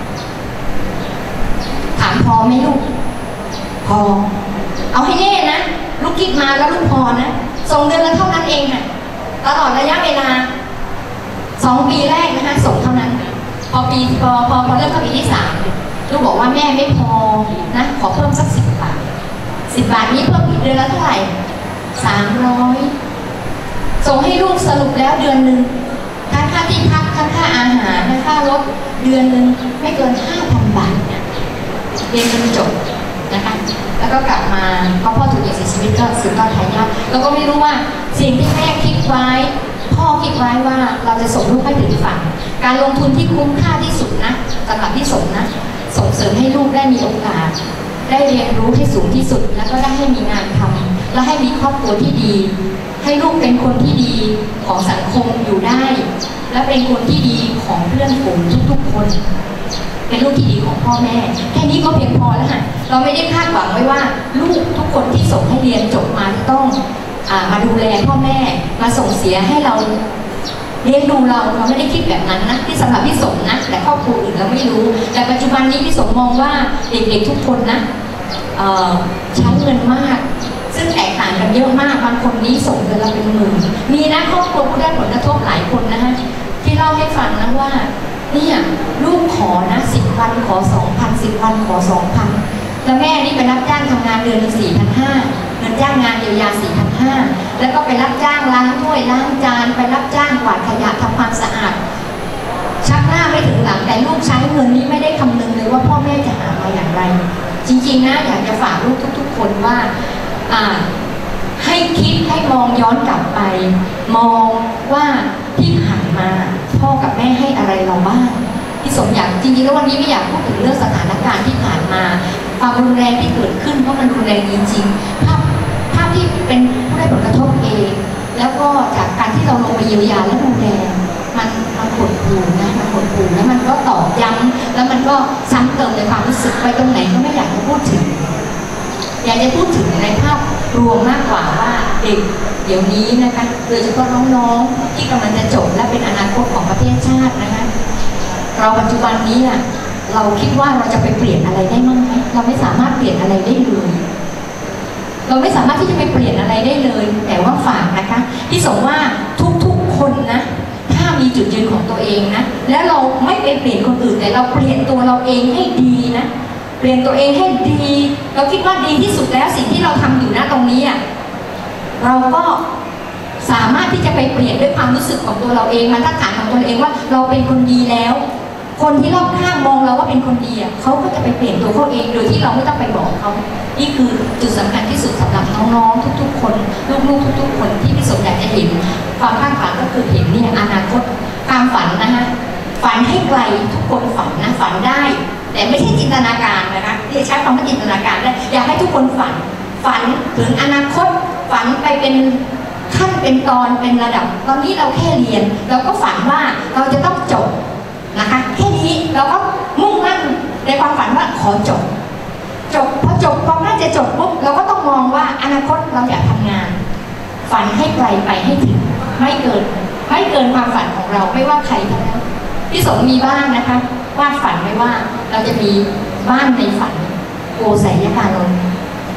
ถามพอไหมลูกพอเอาให้แน่นะลูกคิดมาแล้วลูกพอนะส่งเดือนละเท่านั้นเองค่ะตลอดระยะเวลาสองปีแรกนะคะส่งเท่านั้นพอปีพอพอพอเริ่มเข้าปีที่สามลูกบอกว่าแม่ไม่พอนะขอเพิ่มสักสิบบาทสิบบาทนี้เพิ่มอีกเดือนละเท่าไหร่สามร้อยส่งให้ลูกสรุปแล้วเดือนหนึ่งทั้งค่าที่พักทั้งค่าอาหารทั้งค่ารถเดือนหนึ่งไม่เกินห้าพันบาทเนี่ยเรียนจนจบนะคะแล้วก็กลับมาพอพ่อถูกยิงเสียชีวิตก็สืบทอดทายาทเราก็ไม่รู้ว่าสิ่งที่แม่คิดไว้พ่อคิดไว้ว่าเราจะส่งลูกให้ถึงฝั่งการลงทุนที่คุ้มค่าที่สุดนะสำหรับที่ส่งนะส่งเสริมให้ลูกได้มีโอกาสได้เรียนรู้ที่สูงที่สุดแล้วก็ได้ให้มีงานทำและให้มีครอบครัวที่ดีให้ลูกเป็นคนที่ดีของสังคมอยู่ได้และเป็นคนที่ดีของเพื่อนฝูงทุกๆคนเป็นลูกที่ดีของพ่อแม่แค่นี้ก็เพียงพอแล้วค่ะเราไม่ได้คาดหวังไว้ว่าลูกทุกคนที่ส่งให้เรียนจบมาต้องอ่ามาดูแลพ่อแม่มาส่งเสียให้เราเลี้ยงดูเราเราไม่ได้คิดแบบนั้นนะที่สำหรับพี่สมนะแต่ครอบครัวอื่นเราไม่รู้แต่ปัจจุบันนี้พี่สมมองว่าเด็กๆทุกคนนะใช้เงินมากซึ่งแตกต่างกันเยอะมากบางคนนี้ส่งเดือนละเป็นหมื่นมีนะครอบครัวผู้ได้ผลกระทบหลายคนนะฮะที่เล่าให้ฟังนะว่าเนี่ยลูกขอนะสิบวันขอสองพันสิบวันขอสองพันแล้วแม่นี่ไปรับจ้างทำงานเดือนละสี่พันห้าเงินจ้างงานเยียวยาสี่พันห้าแล้วก็ไปรับจ้างล้างถ้วยล้างจานไปรับจ้างกวาดขยะทำความสะอาดชักหน้าไม่ถึงหลังแต่ลูกใช้เงินนี้ไม่ได้คำนึงเลยว่าพ่อแม่จะหามาอย่างไรจริงๆนะอยากจะฝากลูกทุกๆคนว่าอ่าให้คิดให้มองย้อนกลับไปมองว่าที่ผ่านมาพ่อกับแม่ให้อะไรเราบ้างที่สมอยากจริงๆแล้ววันนี้ไม่อยากพูดถึงเรื่องสถานการณ์ที่ผ่านมาความรุนแรงที่เกิดขึ้นเพราะมันรุนแรงจริงๆภาพภาพที่เป็นผู้ได้ผลกระทบเองแล้วก็จากการที่เราลงไปเยียวยาและดูแลมันมันหดหู่นะมันหดหู่แล้วมันก็ตอกย้ำแล้วมันก็ซ้ำเติมในความรู้สึกไปตรงไหนก็ไม่อยากจะพูดถึงอยากจะพูดถึงในภาพรวมมากกว่าว่าเด็กเดี๋ยวนี้นะคะโดยเฉพาะน้องๆที่กำลังจะจบและเป็นอนาคตของประเทศชาตินะคะเราปัจจุบันนี้อ่ะเราคิดว่าเราจะไปเปลี่ยนอะไรได้มั้งไหมเราไม่สามารถเปลี่ยนอะไรได้เลยเราไม่สามารถที่จะไปเปลี่ยนอะไรได้เลยแต่ว่าฝากนะคะที่สมว่าทุกๆคนนะถ้ามีจุดยืนของตัวเองนะแล้วเราไม่ไปเปลี่ยนคนอื่นแต่เราเปลี่ยนตัวเราเองให้ดีนะเปลี่ยนตัวเองให้ดีเราคิดว่าดีที่สุดแล้วสิ่งที่เราทำอยู่นะตรงนี้อ่ะเราก็สามารถที่จะไปเปลี่ยนด้วยความรู้สึกของตัวเราเองมาตรฐานของตัวเองว่าเราเป็นคนดีแล้วคนที่รอบข้างมองเราว่าเป็นคนดีอ่ะเขาก็จะไปเปลี่ยนตัวเขาเองโดยที่เราไม่ต้องไปบอกเขานี่คือจุดสำคัญที่สุดสำหรับน้องๆทุกๆคนลูกๆทุกๆคนที่พี่สมอยากจะเห็นความคาดฝันก็คือเห็นเนี่ยอนาคตความฝันนะฮะฝันให้ไกลทุกคนฝันนะฝันได้แต่ไม่ใช่จินตนาการนะคะที่ใช้คำว่าจินตนาการได้อยากให้ทุกคนฝันฝันถึงอนาคตฝันไปเป็นขั้นเป็นตอนเป็นระดับตอนนี้เราแค่เรียนเราก็ฝันว่าเราจะต้องจบนะคะแค่นี้เราก็มุ่งมั่นในความฝันว่าขอจบจบพอจบพอน่าจะจบปุ๊บเราก็ต้องมองว่าอนาคตเราอยากทำงานฝันให้ไกลไปให้ถึงไม่เกินไม่เกินความฝันของเราไม่ว่าใครทั้งนั้นพี่สมมีบ้างนะคะวาดฝันไว้ว่าเราจะมีบ้านในฝันโกศัยยการน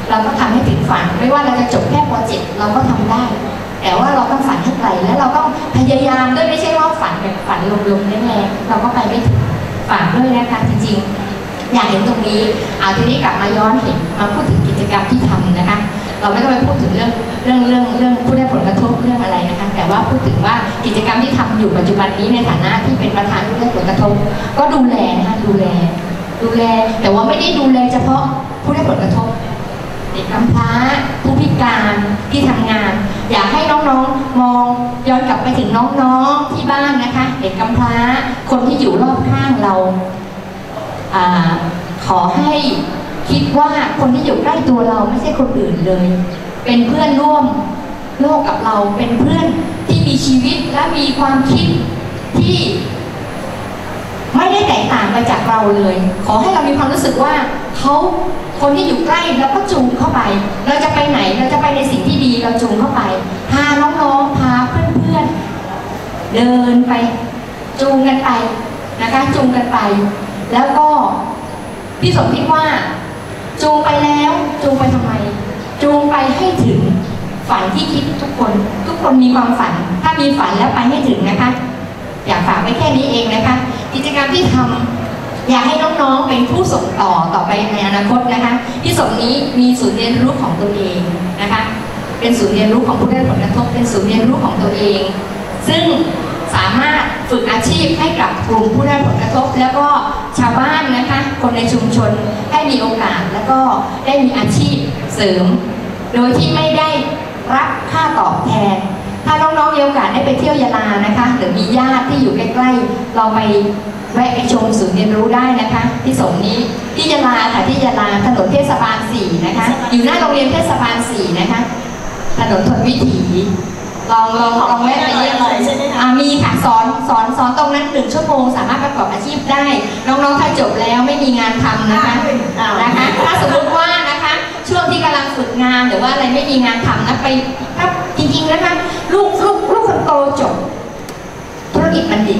เราก็ทำให้ถึงฝันไม่ว่าเราจะจบแค่โปรเจกต์เราก็ทำได้แต่ว่าเราต้องฝันให้ไกลและเราต้องพยายามด้วยไม่ใช่ว่าฝันแบบฝันลมๆแรงๆเราก็ไปไม่ถึงฝากด้วยนะคะจริงๆอยากเห็นตรงนี้เอาทีนี้กลับมาย้อนเห็นมาพูดถึงกิจกรรมที่ทำนะคะเราไม่ต้องไปพูดถึงเรื่องเรื่องเรื่องเรื่องผู้ได้ผลกระทบเรื่องอะไรนะคะแต่ว่าพูดถึงว่ากิจกรรมที่ทำอยู่ปัจจุบันนี้ในฐานะที่เป็นประธานผู้ได้ผลกระทบก็ดูแลนะคะดูแลดูแลแต่ว่าไม่ได้ดูแลเฉพาะผู้ได้ผลกระทบเด็กกำพร้าผู้พิการที่ทำงานอยากให้น้องๆมองย้อนกลับไปถึงน้องๆที่บ้านนะคะเด็กกำพร้าคนที่อยู่รอบข้างเราอ่าขอให้คิดว่าคนที่อยู่ใกล้ตัวเราไม่ใช่คนอื่นเลยเป็นเพื่อนร่วมโลกกับเราเป็นเพื่อนที่มีชีวิตและมีความคิดที่ไม่ได้แตกต่างไปจากเราเลยขอให้เรามีความรู้สึกว่าเขาคนที่อยู่ใกล้เราก็จูงเข้าไปเราจะไปไหนเราจะไปในสิ่งที่ดีเราจูงเข้าไปพาน้องๆพาเพื่อนๆเดินไปจูงกันไปนะคะจูงกันไปแล้วก็พี่สมคิดว่าจูงไปแล้วจูงไปทำไมจูงไปให้ถึงฝันที่คิดทุกคนทุกคนมีความฝันถ้ามีฝันแล้วไปให้ถึงนะคะอยากฝากไว้แค่นี้เองนะคะกิจกรรมที่ทำอยากให้น้องๆเป็นผู้ส่งต่อต่อไปในอนาคตนะคะที่สมนี้มีศูนย์เรียนรู้ของตัวเองนะคะเป็นศูนย์เรียนรู้ของผู้ได้ผลกระทบเป็นศูนย์เรียนรู้ของตัวเองซึ่งสามารถฝึกอาชีพให้กับกลุ่มผู้ได้ผลกระทบแล้วก็ชาวบ้านนะคะคนในชุมชนให้มีโอกาสแล้วก็ได้มีอาชีพเสริมโดยที่ไม่ได้รับค่าตอบแทนถ้าน้องๆมีโอกาสได้ไปเที่ยวยะลานะคะหรือมีญาติที่อยู่ใกล้ๆเราไปแวะไปชมศูนย์เรียนรู้ได้นะคะที่สมนี้ที่ยะลาค่ะที่ยะลาถนนเทศบาลสี่นะคะอยู่หน้าโรงเรียนเทศบาลสี่นะคะถนนทนวิถีลองลองลองแวะไปเยี่ยมเลยมีค่ะสอนสอนสอนตรงนั้นหนึ่งชั่วโมงสามารถประกอบอาชีพได้น้องๆถ้าจบแล้วไม่มีงานทำนะคะนะคะถ้าสมมติว่านะคะช่วงที่กำลังฝึกงานหรือว่าอะไรไม่มีงานทำนะไปถ้าจริงๆนะคะลูกลูกลูกคนโตจบธุรกิจบัณฑิต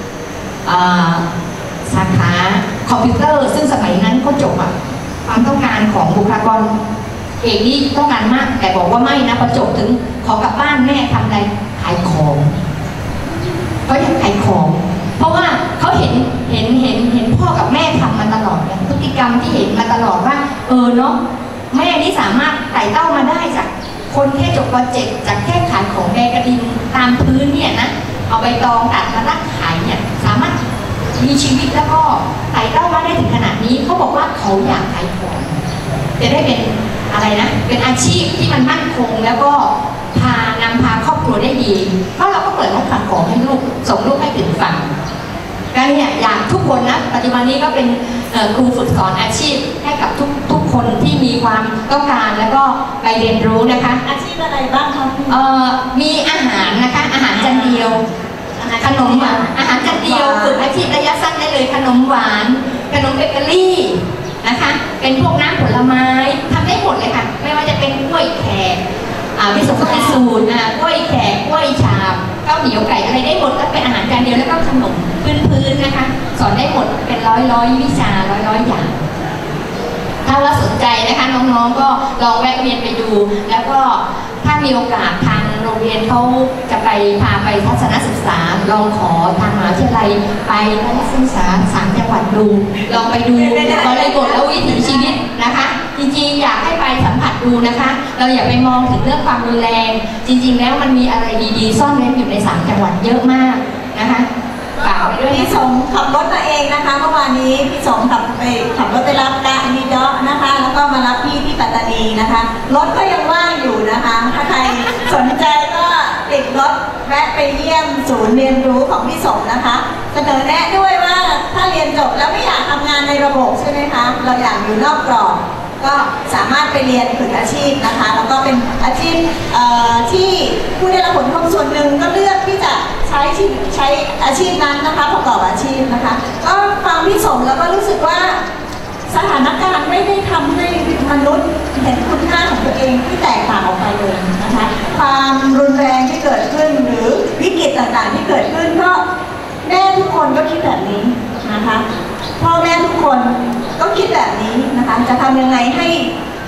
สาขาคอมพิวเตอร์ซึ่งสมัยนั้นเขาจบอะความต้องการของบุคลากรเอกนี่ต้องการมากแต่บอกว่าไม่นะพอจบถึงขอกลับบ้านแม่ทำอะไรขายของเขาอยากขายของเพราะว่าเขาเห็นเห็นเห็นเห็นพ่อกับแม่ทำมาตลอดเนี่ยพฤติกรรมที่เห็นมาตลอดว่าเออเนาะแม่นี่สามารถไต่เต้ามาได้จากคนแค่จบโปรเจกต์จากแค่ขายของแบกระดินตามพื้นเนี่ยนะเอาใบตองตัดมาลักขายเนี่ยสามารถมีชีวิตแล้วก็ไต่เต้ามาได้ถึงขนาดนี้เขาบอกว่าเขาอยากขายของจะได้เป็นอะไรนะเป็นอาชีพที่มันมั่นคงแล้วก็พานำพาครอบครัวได้ดีเพราะเราก็เปิดร้านขายของให้ลูกส่งลูกให้ถึงฝั่งการเนี่ยอยากทุกคนนะปัจจุบันนี้ก็เป็นครูฝึกสอนอาชีพให้กับทุกทุกคนที่มีความต้องการแล้วก็ไปเรียนรู้นะคะอาชีพอะไรบ้างคะเอ่อมีอาหารนะคะอาหารจานเดียวขนมหวานอาหารจานเดียวฝึกอาชีพระยะสั้นได้เลยขนมหวานขนมเบเกอรี่นะคะเป็นพวกน้ำผลไม้ทำได้หมดเลยค่ะไม่ว่าจะเป็นกล้วยแขกพิสพิสูจน์กล้วยแขกกล้วยฉาบข้าวเหนียวไก่อะไรได้หมดแล้วเป็นอาหารจานเดียวแล้วก็ขนมพื้นๆนะคะสอนได้หมดเป็นร้อยร้อยวิชาร้อยร้อยอย่างถ้าว่าสนใจนะคะน้องๆก็ลองแวะเวียนไปดูแล้วก็ถ้ามีโอกาสทางโรงเรียนเขาจะไปพาไปทัศนศึกษาลองขอทางมหาวิทยาลัยไปทัศนศึกษาสามจังหวัดดูลองไปดูบริบทและวิถีชีวิตนะคะจริงๆอยากให้ไปสัมผัสดูนะคะเราอย่าไปมองถึงเรื่องความรุนแรงจริงๆแล้วมันมีอะไรดีๆซ่อนเร้นอยู่ในสามจังหวัดเยอะมากนะคะฝากไว้ด้วยพี่สมขับรถมาเองนะคะเมื่อวานนี้พี่สมขับไปขับรถไปรับกะนีเดาะนะคะแล้วก็มารับพี่ที่ปัตตานีนะคะรถก็ยังว่างอยู่นะคะถ้าใครสนใจก็ติดรถแวะไปเยี่ยมศูนย์เรียนรู้ของพี่สมนะคะเสนอแนะด้วยว่าถ้าเรียนจบแล้วไม่อยากทำงานในระบบใช่ไหมคะเราอยากอยู่นอกกรอบก็สามารถไปเรียนฝึกอาชีพนะคะแล้วก็เป็นอาชีพที่ผู้ได้รับผลกระทบส่วนหนึ่งก็เลือกที่จะใช้ใช้อาชีพนั้นนะคะประกอบอาชีพนะคะก็ฟังพี่สมแล้วก็รู้สึกว่าสถานการณ์ไม่ได้ทำให้มนุษย์เห็นคุณค่าของตัวเองที่แตกต่างออกไปเลยนะคะความรุนแรงที่เกิดขึ้นหรือวิกฤตต่างๆที่เกิดขึ้นก็แม่ทุกคนก็คิดแบบนี้นะคะพ่อแม่ทุกคนก็คิดแบบนี้นะคะจะทำยังไงให้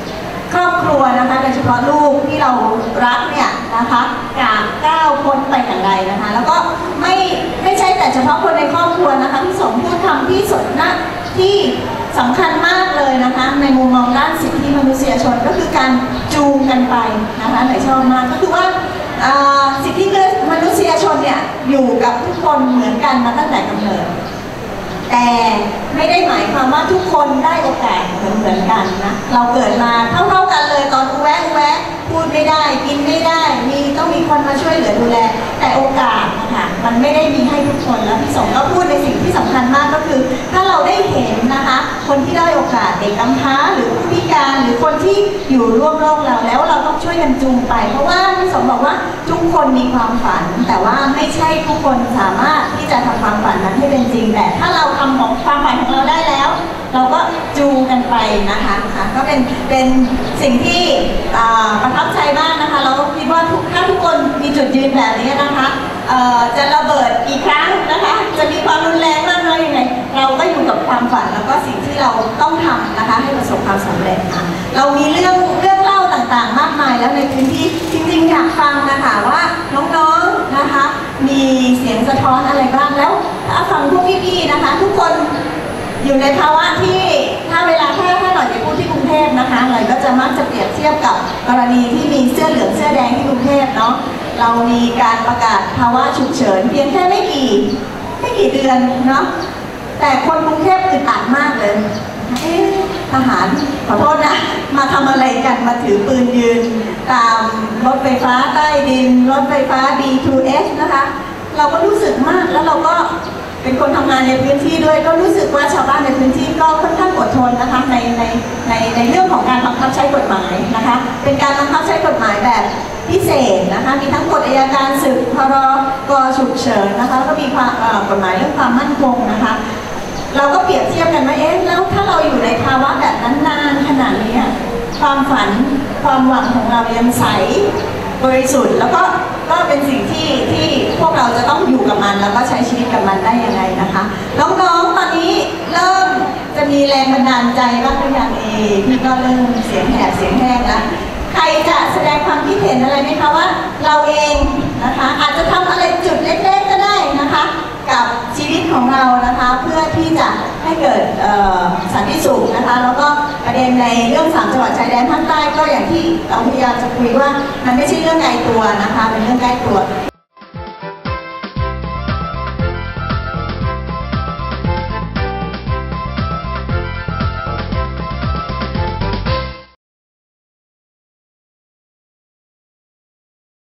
ครอบครัวนะคะโดยเฉพาะลูกที่เรารักเนี่ยนะคะจากก้าวพ้นไปอย่างไรนะคะแล้วก็ไม่ไม่ใช่แต่เฉพาะคนในครอบครัวนะคะที่สมพูดคำที่สดนะที่สำคัญมากเลยนะคะในมุมมองด้านสิทธิมนุษยชนก็คือการจูงกันไปนะคะหลายชอบมากก็คือว่าสิทธิมนุษยชนเนี่ยอยู่กับทุกคนเหมือนกันมาตั้งแต่กำเนิดแต่ไม่ได้หมายความว่าทุกคนได้โอกาสเหมือนเหมือนกันนะเราเกิดมาเท่าๆกันเลยตอนอุแวะอุแวะพูดไม่ได้กินไม่ได้มีต้องมีคนมาช่วยเหลือดูแลแต่โอกาสนะคะมันไม่ได้มีให้ทุกคนแล้วพี่สมก็พูดในสิ่งที่สำคัญมากก็คือถ้าเราได้เห็นนะคะคนที่ได้โอกาสเด็กกำพร้าหรือผู้พิการหรือคนที่อยู่ร่วมโลกเราแล้วเราต้องช่วยกันจูงไปเพราะว่าพี่สมบอกว่าทุกคนมีความฝันแต่ว่าไม่ใช่ทุกคนสามารถที่จะทำความฝันนั้นให้เป็นจริงแต่ถ้าเราทำของความฝันของเราได้แล้วเราก็จูงกันไปนะคะก็เป็นเป็นสิ่งที่ประทับใจมากนะคะเราคิดว่าถ้าทุกคนมีจุดยืนแบบนี้นะคะจะระเบิดกี่ครั้งนะคะจะมีความรุนแรงมากน้อยยังไงเราก็อยู่กับความฝันแล้วก็สิ่งที่เราต้องทำนะคะให้ประสบความสำเร็จค่ะเรามีเรื่องเรื่องเล่าต่างๆมากมายแล้วในพื้นที่จริงๆอยากฟังนะคะว่าน้องๆนะคะมีเสียงสะท้อนอะไรบ้างแล้วถ้าฟังพวกพี่ๆนะคะทุกคนอยู่ในภาวะที่ถ้าเวลาถ้าถ้าหน่อยไปพูดที่กรุงเทพนะคะหน่อยก็จะมักจะเปรียบเทียบกับกรณีที่มีเสื้อเหลืองเสื้อแดงที่กรุงเทพเนาะเรามีการประกาศภาวะฉุกเฉินเพียงแค่ไม่กี่ไม่กี่เดือนเนาะแต่คนกรุงเทพอึดอัดมากเลยเอ๊ะทหารขอโทษนะมาทำอะไรกันมาถือปืนยืนตามรถไฟฟ้าใต้ดินรถไฟฟ้า บี ทู เอส นะคะเราก็รู้สึกมากแล้วเราก็เป็นคนทำงานในพื้นที่ด้วยก็รู้สึกว่าชาวบ้านในพื้นที่ก็ค่อนข้างอดทนนะคะในในในในเรื่องของการบังคับใช้กฎหมายนะคะเป็นการบังคับใช้กฎหมายแบบพิเศษนะคะมีทั้งกฎอัยการศึกพรกฉุกเฉินนะคะก็มีความกฎหมายเรื่องความมั่นคงนะคะเราก็เปรียบเทียบกันว่าเอ๊ะแล้วถ้าเราอยู่ในภาวะแบบนั้นนานขนาดนี้ความฝันความหวังของเรายังใสบริสุทธิ์แล้วก็ก็เป็นสิ่งที่ที่พวกเราจะต้องอยู่กับมันแล้วก็ใช้ชีวิตกับมันได้ยังไงนะคะน้องๆตอนนี้เริ่มจะมีแรงบันดาลใจบ้างหรือยังเอพี่ก็เริ่มเสียงแหบเสียงแห้งแล้วใครจะแสดงความคิดเห็นอะไรไหมคะว่าเราเองนะคะอาจจะทำอะไรจุดเล็กๆก็ได้นะคะกับชีวิตของเรานะคะเพื่อที่จะให้เกิดสันติสุขนะคะแล้วก็ประเด็นในเรื่องสามจังหวัดชายแดนภาคใต้ก็อย่างที่เราพยายามจะคุยว่ามันไม่ใช่เรื่องไกลตัวนะคะเป็นเรื่องใกล้ตัว